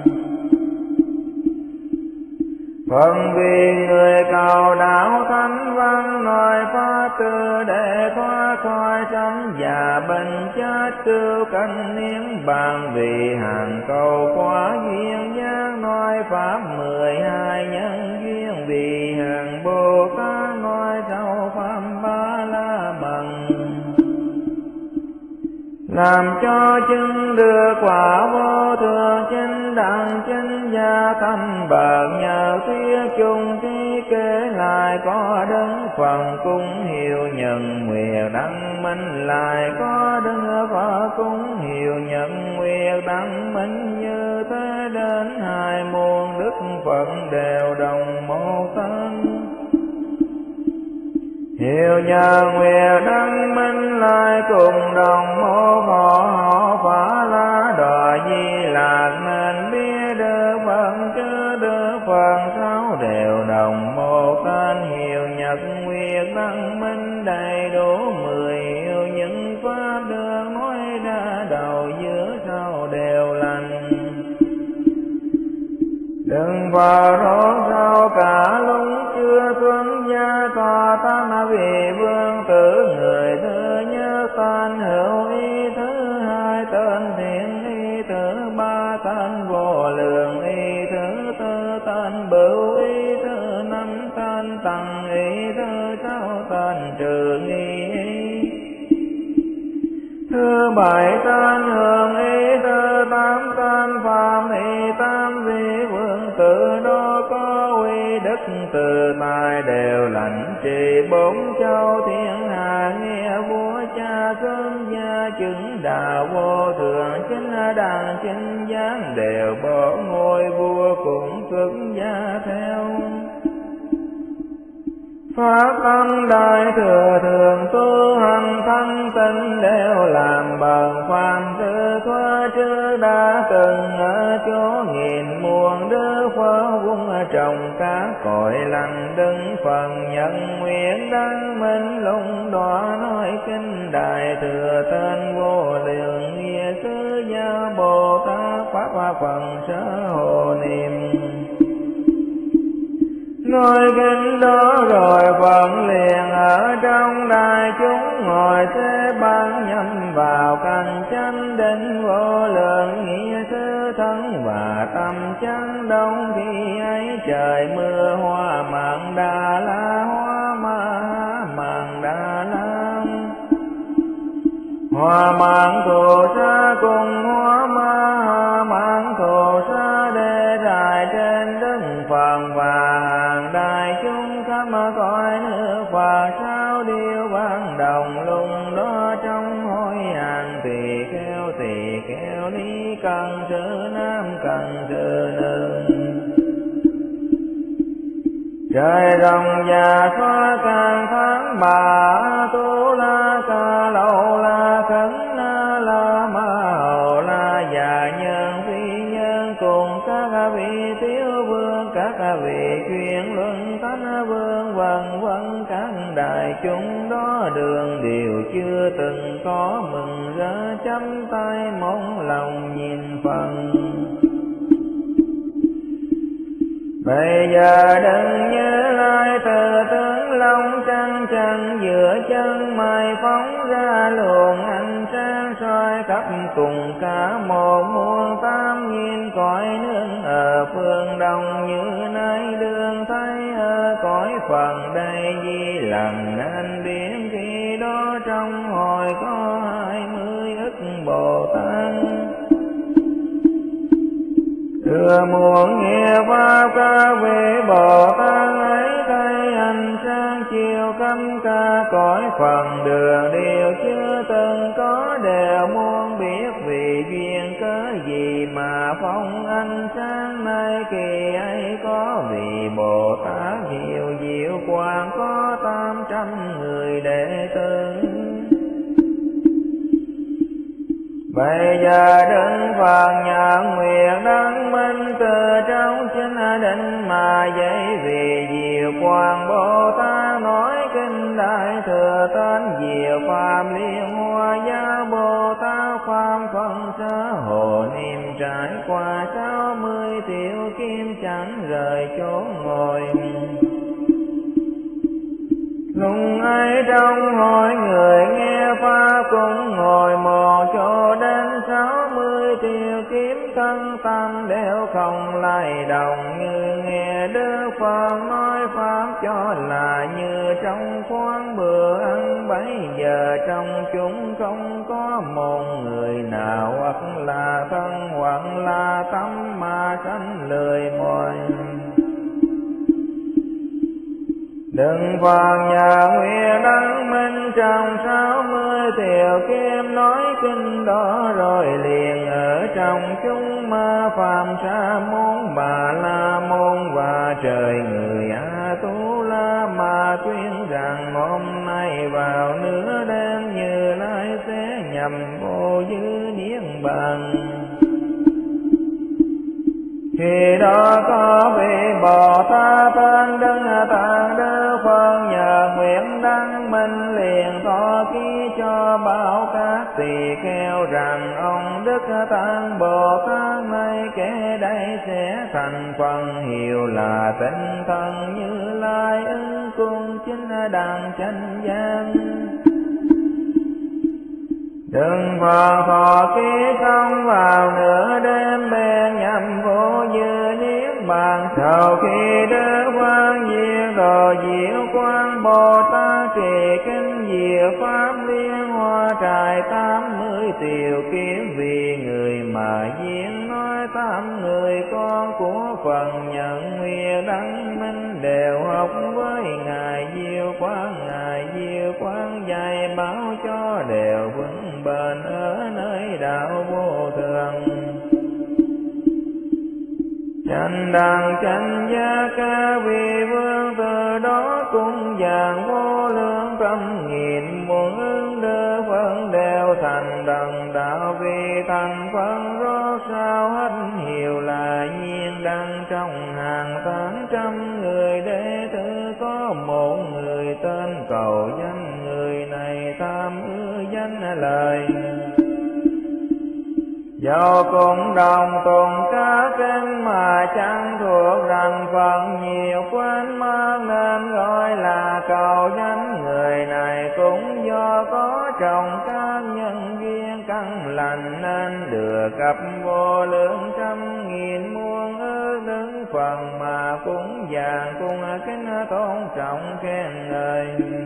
phần vì người cầu đạo thánh văn nói pháp tư để thoát khỏi sanh già bệnh chết cứu canh niên bàn vì hàng cầu quá duyên giác nói pháp mười hai nhân duyên vì hàng Bồ Tát nói sau pháp ba la mật làm cho chứng được quả vô thường chánh đẳng chánh gia thanh bậc nhờ thuyết chung trí kể lại có đấng phần cung hiệu nhận nguyện đăng minh lại có đấng Phật cung hiệu nhận nguyện đăng minh như thế đến hai muôn đức Phật đều đồng một thân hiệu nhờ nguyện đăng minh lại cùng đồng một họ họ phá la đọa di lạc nên biết Đức Phật chứ Đức Phật sáu đều đồng một tên hiệu nhật nguyện đăng minh đầy đủ mười hiệu những pháp được nói ra đầu giữa sau đều lành đừng vào rốt sau cả lúc chưa tuân gia tòa tam vị vương tử người thứ nhất tên hữu ý thứ hai tên thiện ý thứ ba tên vô lượng ý thứ tư tên bửu ý thứ năm tên tăng ý thứ sáu tên trừ nghi ý thứ bảy tên hưởng ý thứ tám tên phạm ý tam vị vương tử đó có uy đức từ tài đều lãnh trị bốn châu thiên hạ nghe vua cha sớm gia chứng đạo vô thường chính đàn chính giáng đều bỏ ngôi vua cũng xuất gia theo Pháp tâm đại thừa thường tu hành thanh tịnh đều làm bần phàm tư thoa trước đã từng ở chỗ nghìn muôn đức phở vung trồng các cội lành đứng phần nhân nguyện đăng minh lung đọa nói kinh đại thừa tên vô lượng nghĩa sư gia Bồ Tát Pháp Hoa phần sở hộ niệm. Nói kinh đó rồi phận liền ở trong đại chúng ngồi xếp bằng nhắm vào căn chánh định vô lượng nghĩa thứ thân và tâm chánh đông. Khi ấy trời mưa hoa mận Đà La, hoa ma mận Đà La, hoa mận Thù Sa cùng hoa ma mận Thù Sa để trải trên đất phần và hàng đại chúng khắp cõi nước và sao điêu vang đồng lung đó trong hối hàng tỳ kheo tỳ kheo ni cần sự nam cần sự nữ. Trời rồng già xóa càng tháng bà tu la ca lâu la khấn na la ma hầu la già nhân phi nhân cùng các vị tiểu vương các vị chuyên luân thánh vương vân vân các đại chúng đó đường đều chưa từng có mừng rỡ chắp tay mong lòng nhìn phần. Bây giờ đừng nhớ lại từ tướng long trăng trăng giữa chân mây phóng ra luồng ánh sáng soi khắp cùng cả một muôn tám nghìn cõi nước ở phương đông như nay đương thấy ở cõi phần đây di lầm nên biến khi đó trong hội có hai mươi ức Bồ Tát. Thừa muốn nghe pháp các vị Bồ Tát ấy thấy ánh sáng chiều khắp cả cõi phần đường đều chưa từng có đều muốn biết vì duyên cớ gì mà phóng ánh sáng này kỳ ấy có vị Bồ Tát nhiều diệu quang có tám trăm người đệ tử. Bây giờ Đức Phật nhận nguyện đăng minh từ trong chính định mà dạy vì diệu quang Bồ Tát nói kinh đại thừa tên diệu pháp liên hoa gia Bồ Tát pháp phân sở hộ niệm trải qua sáu mươi tiểu kim chẳng rời chỗ ngồi. Lúc ấy trong hội người nghe pháp cũng ngồi một chỗ đến sáu mươi triệu kiếm thân tăng đều không lay động như nghe Đức Phật nói pháp cho là như trong khoáng bữa ăn. Bấy giờ trong chúng không có một người nào hoặc là thân hoặc là tâm mà sanh lười mỏi. Đừng Phật nhà nguyện đăng minh trong sáu mươi tiểu kim nói kinh đó rồi liền ở trong chúng ma phàm sa môn Bà La Môn và trời người A Tu La mà tuyên rằng hôm nay vào nửa đêm Như Lai sẽ nhằm vô dư niết bàn. Khi đó có vị Bồ Tát tên Đức Tạng Đức Phật nhờ nguyện đăng minh liền tỏ ký cho bảo các tỳ kheo rằng ông Đức Tạng Bồ Tát này kể đây sẽ thành phần hiệu là tinh thần Như Lai ứng cung chính đàng chánh giác. Đừng Phật thọ ký không vào nửa đêm bèn nhằm vô dư niết bàn. Sau khi Đức Phật diệt rồi diệu quang Bồ Tát trì kinh diệu pháp liên hoa trải tám mươi tiểu kiếm vì người mà diễn nói tám người con của phần nhận nguyện đăng minh đều học với ngài diệu quang. Ngài diệu quang dạy bảo cho đều vững bền ở nơi đạo vô thường. Chánh đẳng chánh giác các vị vương từ đó cũng dạy trăm nghìn muôn ứng đưa phân đều thành đồng đạo, vì thành phân rốt sao hết hiểu là nhiên đăng trong hàng tám trăm người đệ tử có một người tên cầu danh, người này tham ưa danh lời dẫu cũng đồng tụng các kinh mà chẳng thuộc thành phần nhiều quên mất nên gọi là cầu danh. Người này cũng do có trong các nhân duyên căn lành nên được gặp vô lượng trăm nghìn muôn ước đứng phần mà cúng dường cung kính tôn trọng khen ngợi.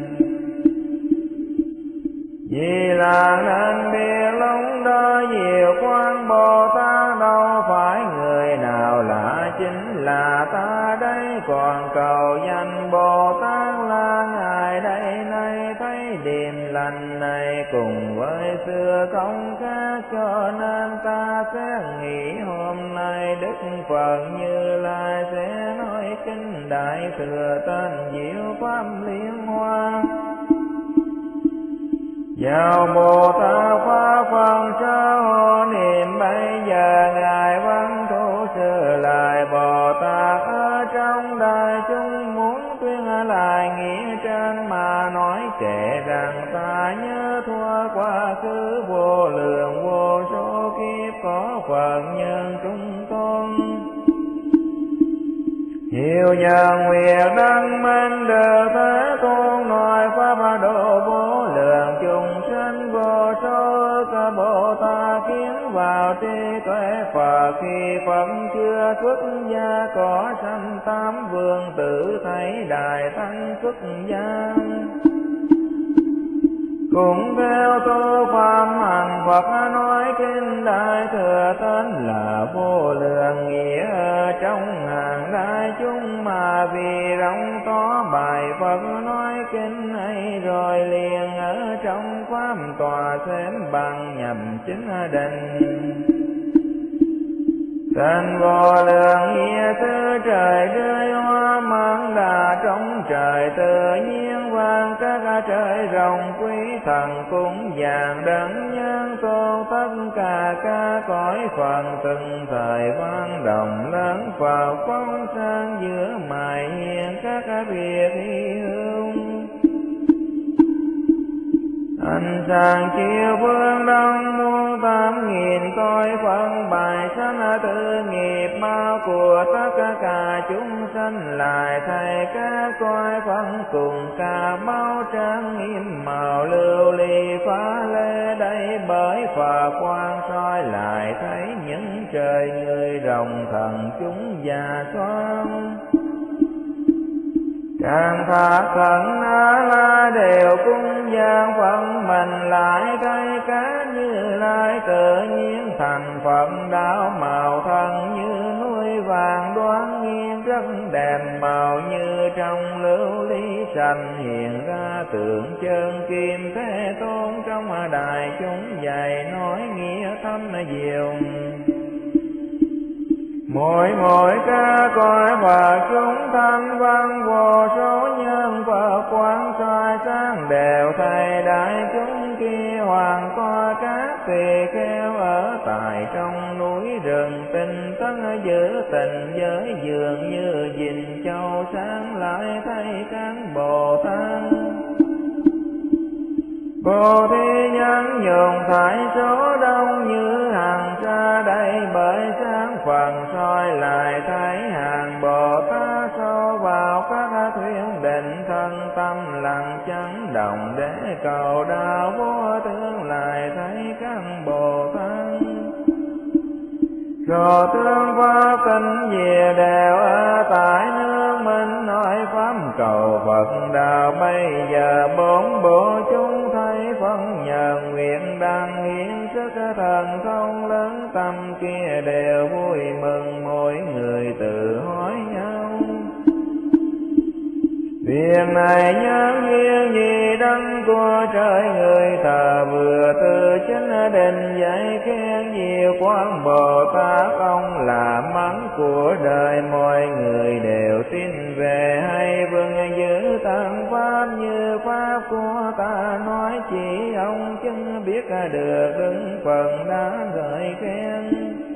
Vì là nên biết lúc đó diệu quang Bồ Tát đâu phải người nào lạ, chính là ta đây. Còn cầu danh Bồ Tát là ngài đây nay thấy điềm lành này cùng với xưa không khác, cho nên ta sẽ nghĩ hôm nay Đức Phật Như Lai sẽ nói kinh Đại Thừa tên diệu pháp liên hoa. Dạo Bồ Tát Pháp phân sơ hộ niệm, bây giờ ngài văn thủ sư lại Bồ Tát ở trong đại chúng muốn tuyên lại nghĩa trên mà nói kể rằng ta nhớ thua quá khứ vô lượng vô số kiếp có Phật nhân trung tôn. Hiểu nhân nguyện đăng minh được Thế Tôn nói pháp độ vô lượng chúng sinh vô số các Bồ Tát kiến vào trí tuệ Phật. Khi Phật chưa xuất gia có sanh tám vương tử thấy Đại Thánh xuất gia, cũng theo tu pháp hành Phật nói kinh Đại Thừa tên là vô lượng nghĩa ở trong hàng đại chúng, mà vì rộng to bài Phật nói kinh ấy rồi liền ở trong pháp tòa xem bằng nhập chính định. Tên vô lượng nghĩa thứ trời rơi hoa mang đà trong trời tự nhiên vang các trời rồng quý thần cúng dường đấng nhân tôn tất cả các cõi phần từng thời vang đồng lớn Phật phong sang giữa mài hiền các việc hy hương. Ánh sáng chiều phương đông muôn tám nghìn cõi phân bài sanh tự nghiệp bao của tất cả chúng sanh, lại thay các cõi phân cùng cả máu trắng im màu lưu ly phá lê đây bởi Phật quang soi, lại thấy những trời người rồng thần chúng già xoan. Càng thác khẩn á la đều cung gian Phật mình, lại thấy cá Như Lai tự nhiên thành Phật đạo màu thân như núi vàng đoán nghiêng rất đẹp màu như trong lưu ly sành, hiện ra tượng chân kim Thế Tôn trong đại chúng dạy nói nghĩa thâm diệu. Mỗi mỗi ca cõi Phật chúng thanh văn vô số nhân Phật quán soi sáng đều thay đại chúng kia hoàng coi các tỳ kheo ở tại trong núi rừng tinh tấn giữ tình giới dường như dình châu sáng, lại thấy các Bồ Tát Bồ Thí nhân dùng thải số đông như hàng xa đây bởi sáng phần soi, lại thấy hàng Bồ Tát sâu vào các thuyên định thân tâm lặng chẳng động để cầu đạo vô tương, lại thấy các Bồ Tát rồi tương pháp kinh về đều ở tại nước mình nói pháp cầu Phật đạo. Bây giờ bốn bộ chúng thấy phân nhờ nguyện đang hiến sức thần thông lớn, tâm kia đều vui mừng mỗi người tự hỏi nhau. Việc này nhân duyên gì đấng của trời người thờ vừa từ chính định dạy khen nhiều quán Bồ Tát ông là mắng của đời, mọi người đều tin về hay vâng giữ tăng pháp như pháp của ta nói chỉ ông chứng biết được đứng phần đã gợi khen.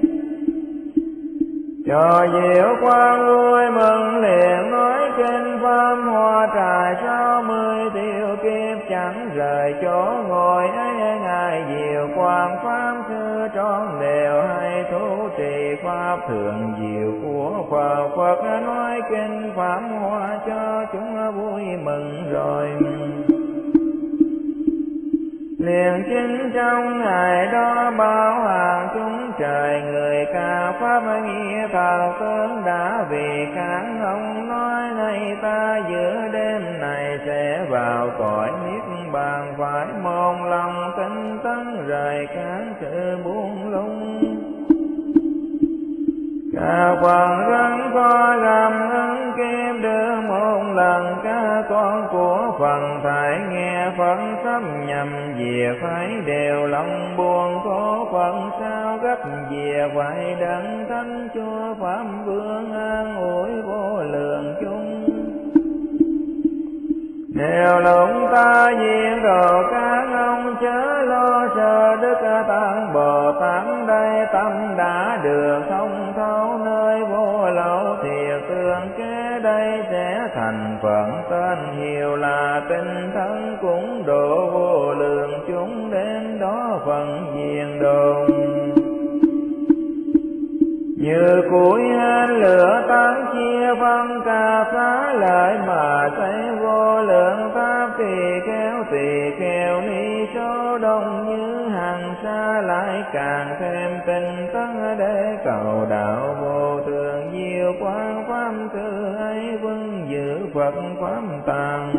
Cho diệu quang vui mừng liền nói kinh pháp hoa trải sáu mươi tiêu kiếp chẳng rời chỗ ngồi ấy. Ngài diệu quang pháp sư tròn đều hay thú trì pháp thường diệu của Phật. Phật nói kinh pháp hoa cho chúng vui mừng rồi. Liền chính trong ngày đó bao hàng chúng trời người ca pháp nghĩa thần tướng đã vì kháng ông nói này ta giữa đêm này sẽ vào cõi niết bàn phải mòn lòng tinh tấn rời kháng sự buông lung. Cả phần rắn có làm ứng kim đưa một lần cả con của phần thải nghe phận sắp nhầm về phải đều lòng buồn có phận sao gấp về phải đấng thánh chúa pháp vương an ủi vô lượng chung. Nếu lụng ta diện đồ các ông chớ lo sợ Đức Tăng Bồ Tát đây tâm đã được thông thấu nơi vô lậu thiệt tương kế đây sẽ thành phận tên hiệu là tinh thân cũng độ vô lượng chúng đến đó phần diện đồn. Như củi hên lửa tán chia phân ca phá lợi mà thấy vô lượng pháp tỳ kheo tỳ kheo ni số đông như hàng xa lại càng thêm tinh tấn để cầu đạo vô thường diệu quang pháp thứ ấy vững giữ Phật pháp tàng.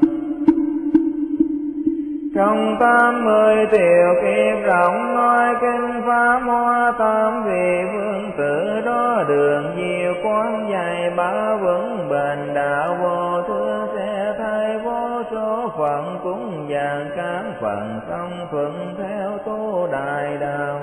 Trong tám mươi tiểu kiếp rộng nói kinh pháp hoa tam vị vương tử đó đường diệu quán dạy ba vững bền đạo vô thương sẽ thay vô số phận cúng dường các phận không thuận theo tu đại đạo.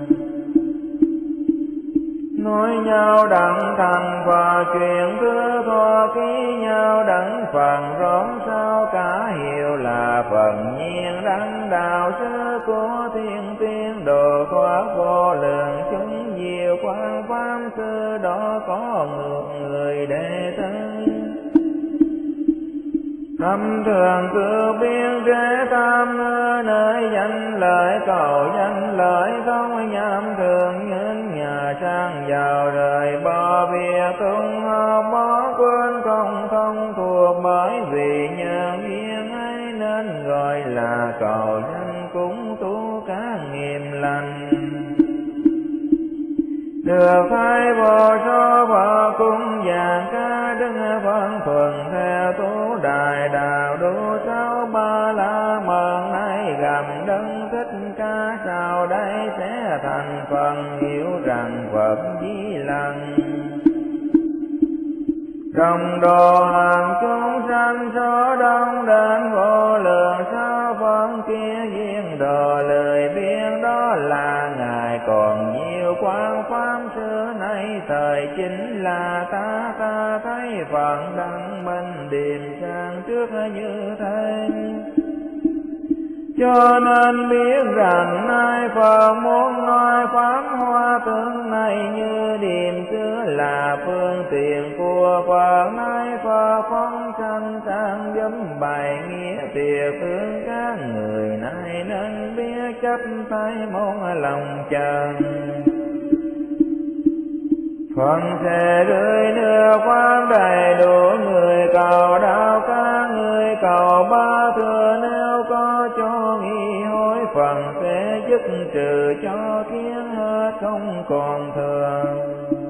Nói nhau đặng thành và chuyện cứ thọ ký nhau đặng phần rõm sao cả hiệu là phần nhiên đăng đạo sư của thiên tiên đồ thoát vô lượng chúng diệu quang pháp sư đó có ngược người đệ tử. Thâm thường cư biên chế tam ngư nơi danh lợi cầu danh lợi không nhằm thường những nhà sang giàu rời bỏ việc tung hợp bỏ quên không thông thuộc bởi vì nhân duyên ấy nên gọi là cầu danh cúng tu các nghiệp lành. Được thay vô số Phật cung vàng ca đức phân thuần theo tu đại đạo đủ sáu ba la mật này gầm đấng thích ca sao đây sẽ thành phần hiểu rằng Phật di lăng. Trong đồ hàng chúng sanh số đông đến vô lượng sao phân kia duyên đồ lời biên đó là Ngài còn nhiều quang pháp xưa nay thời chính là ta ta thấy phận đăng minh điềm sang trước như thế. Cho nên biết rằng nay Phật muốn nói pháp hoa tướng này như điềm xưa là phương tiện của Phật nay Phật phong sanh sang giúp bày nghĩa tiệt phương các người nay nên biết chấp tay mong lòng chờ. Phật sẽ rơi nước pháp đầy đủ người cầu đạo các người cầu ba thừa nếu có cho nghi hối Phật sẽ dứt trừ cho kiến hết không còn thừa.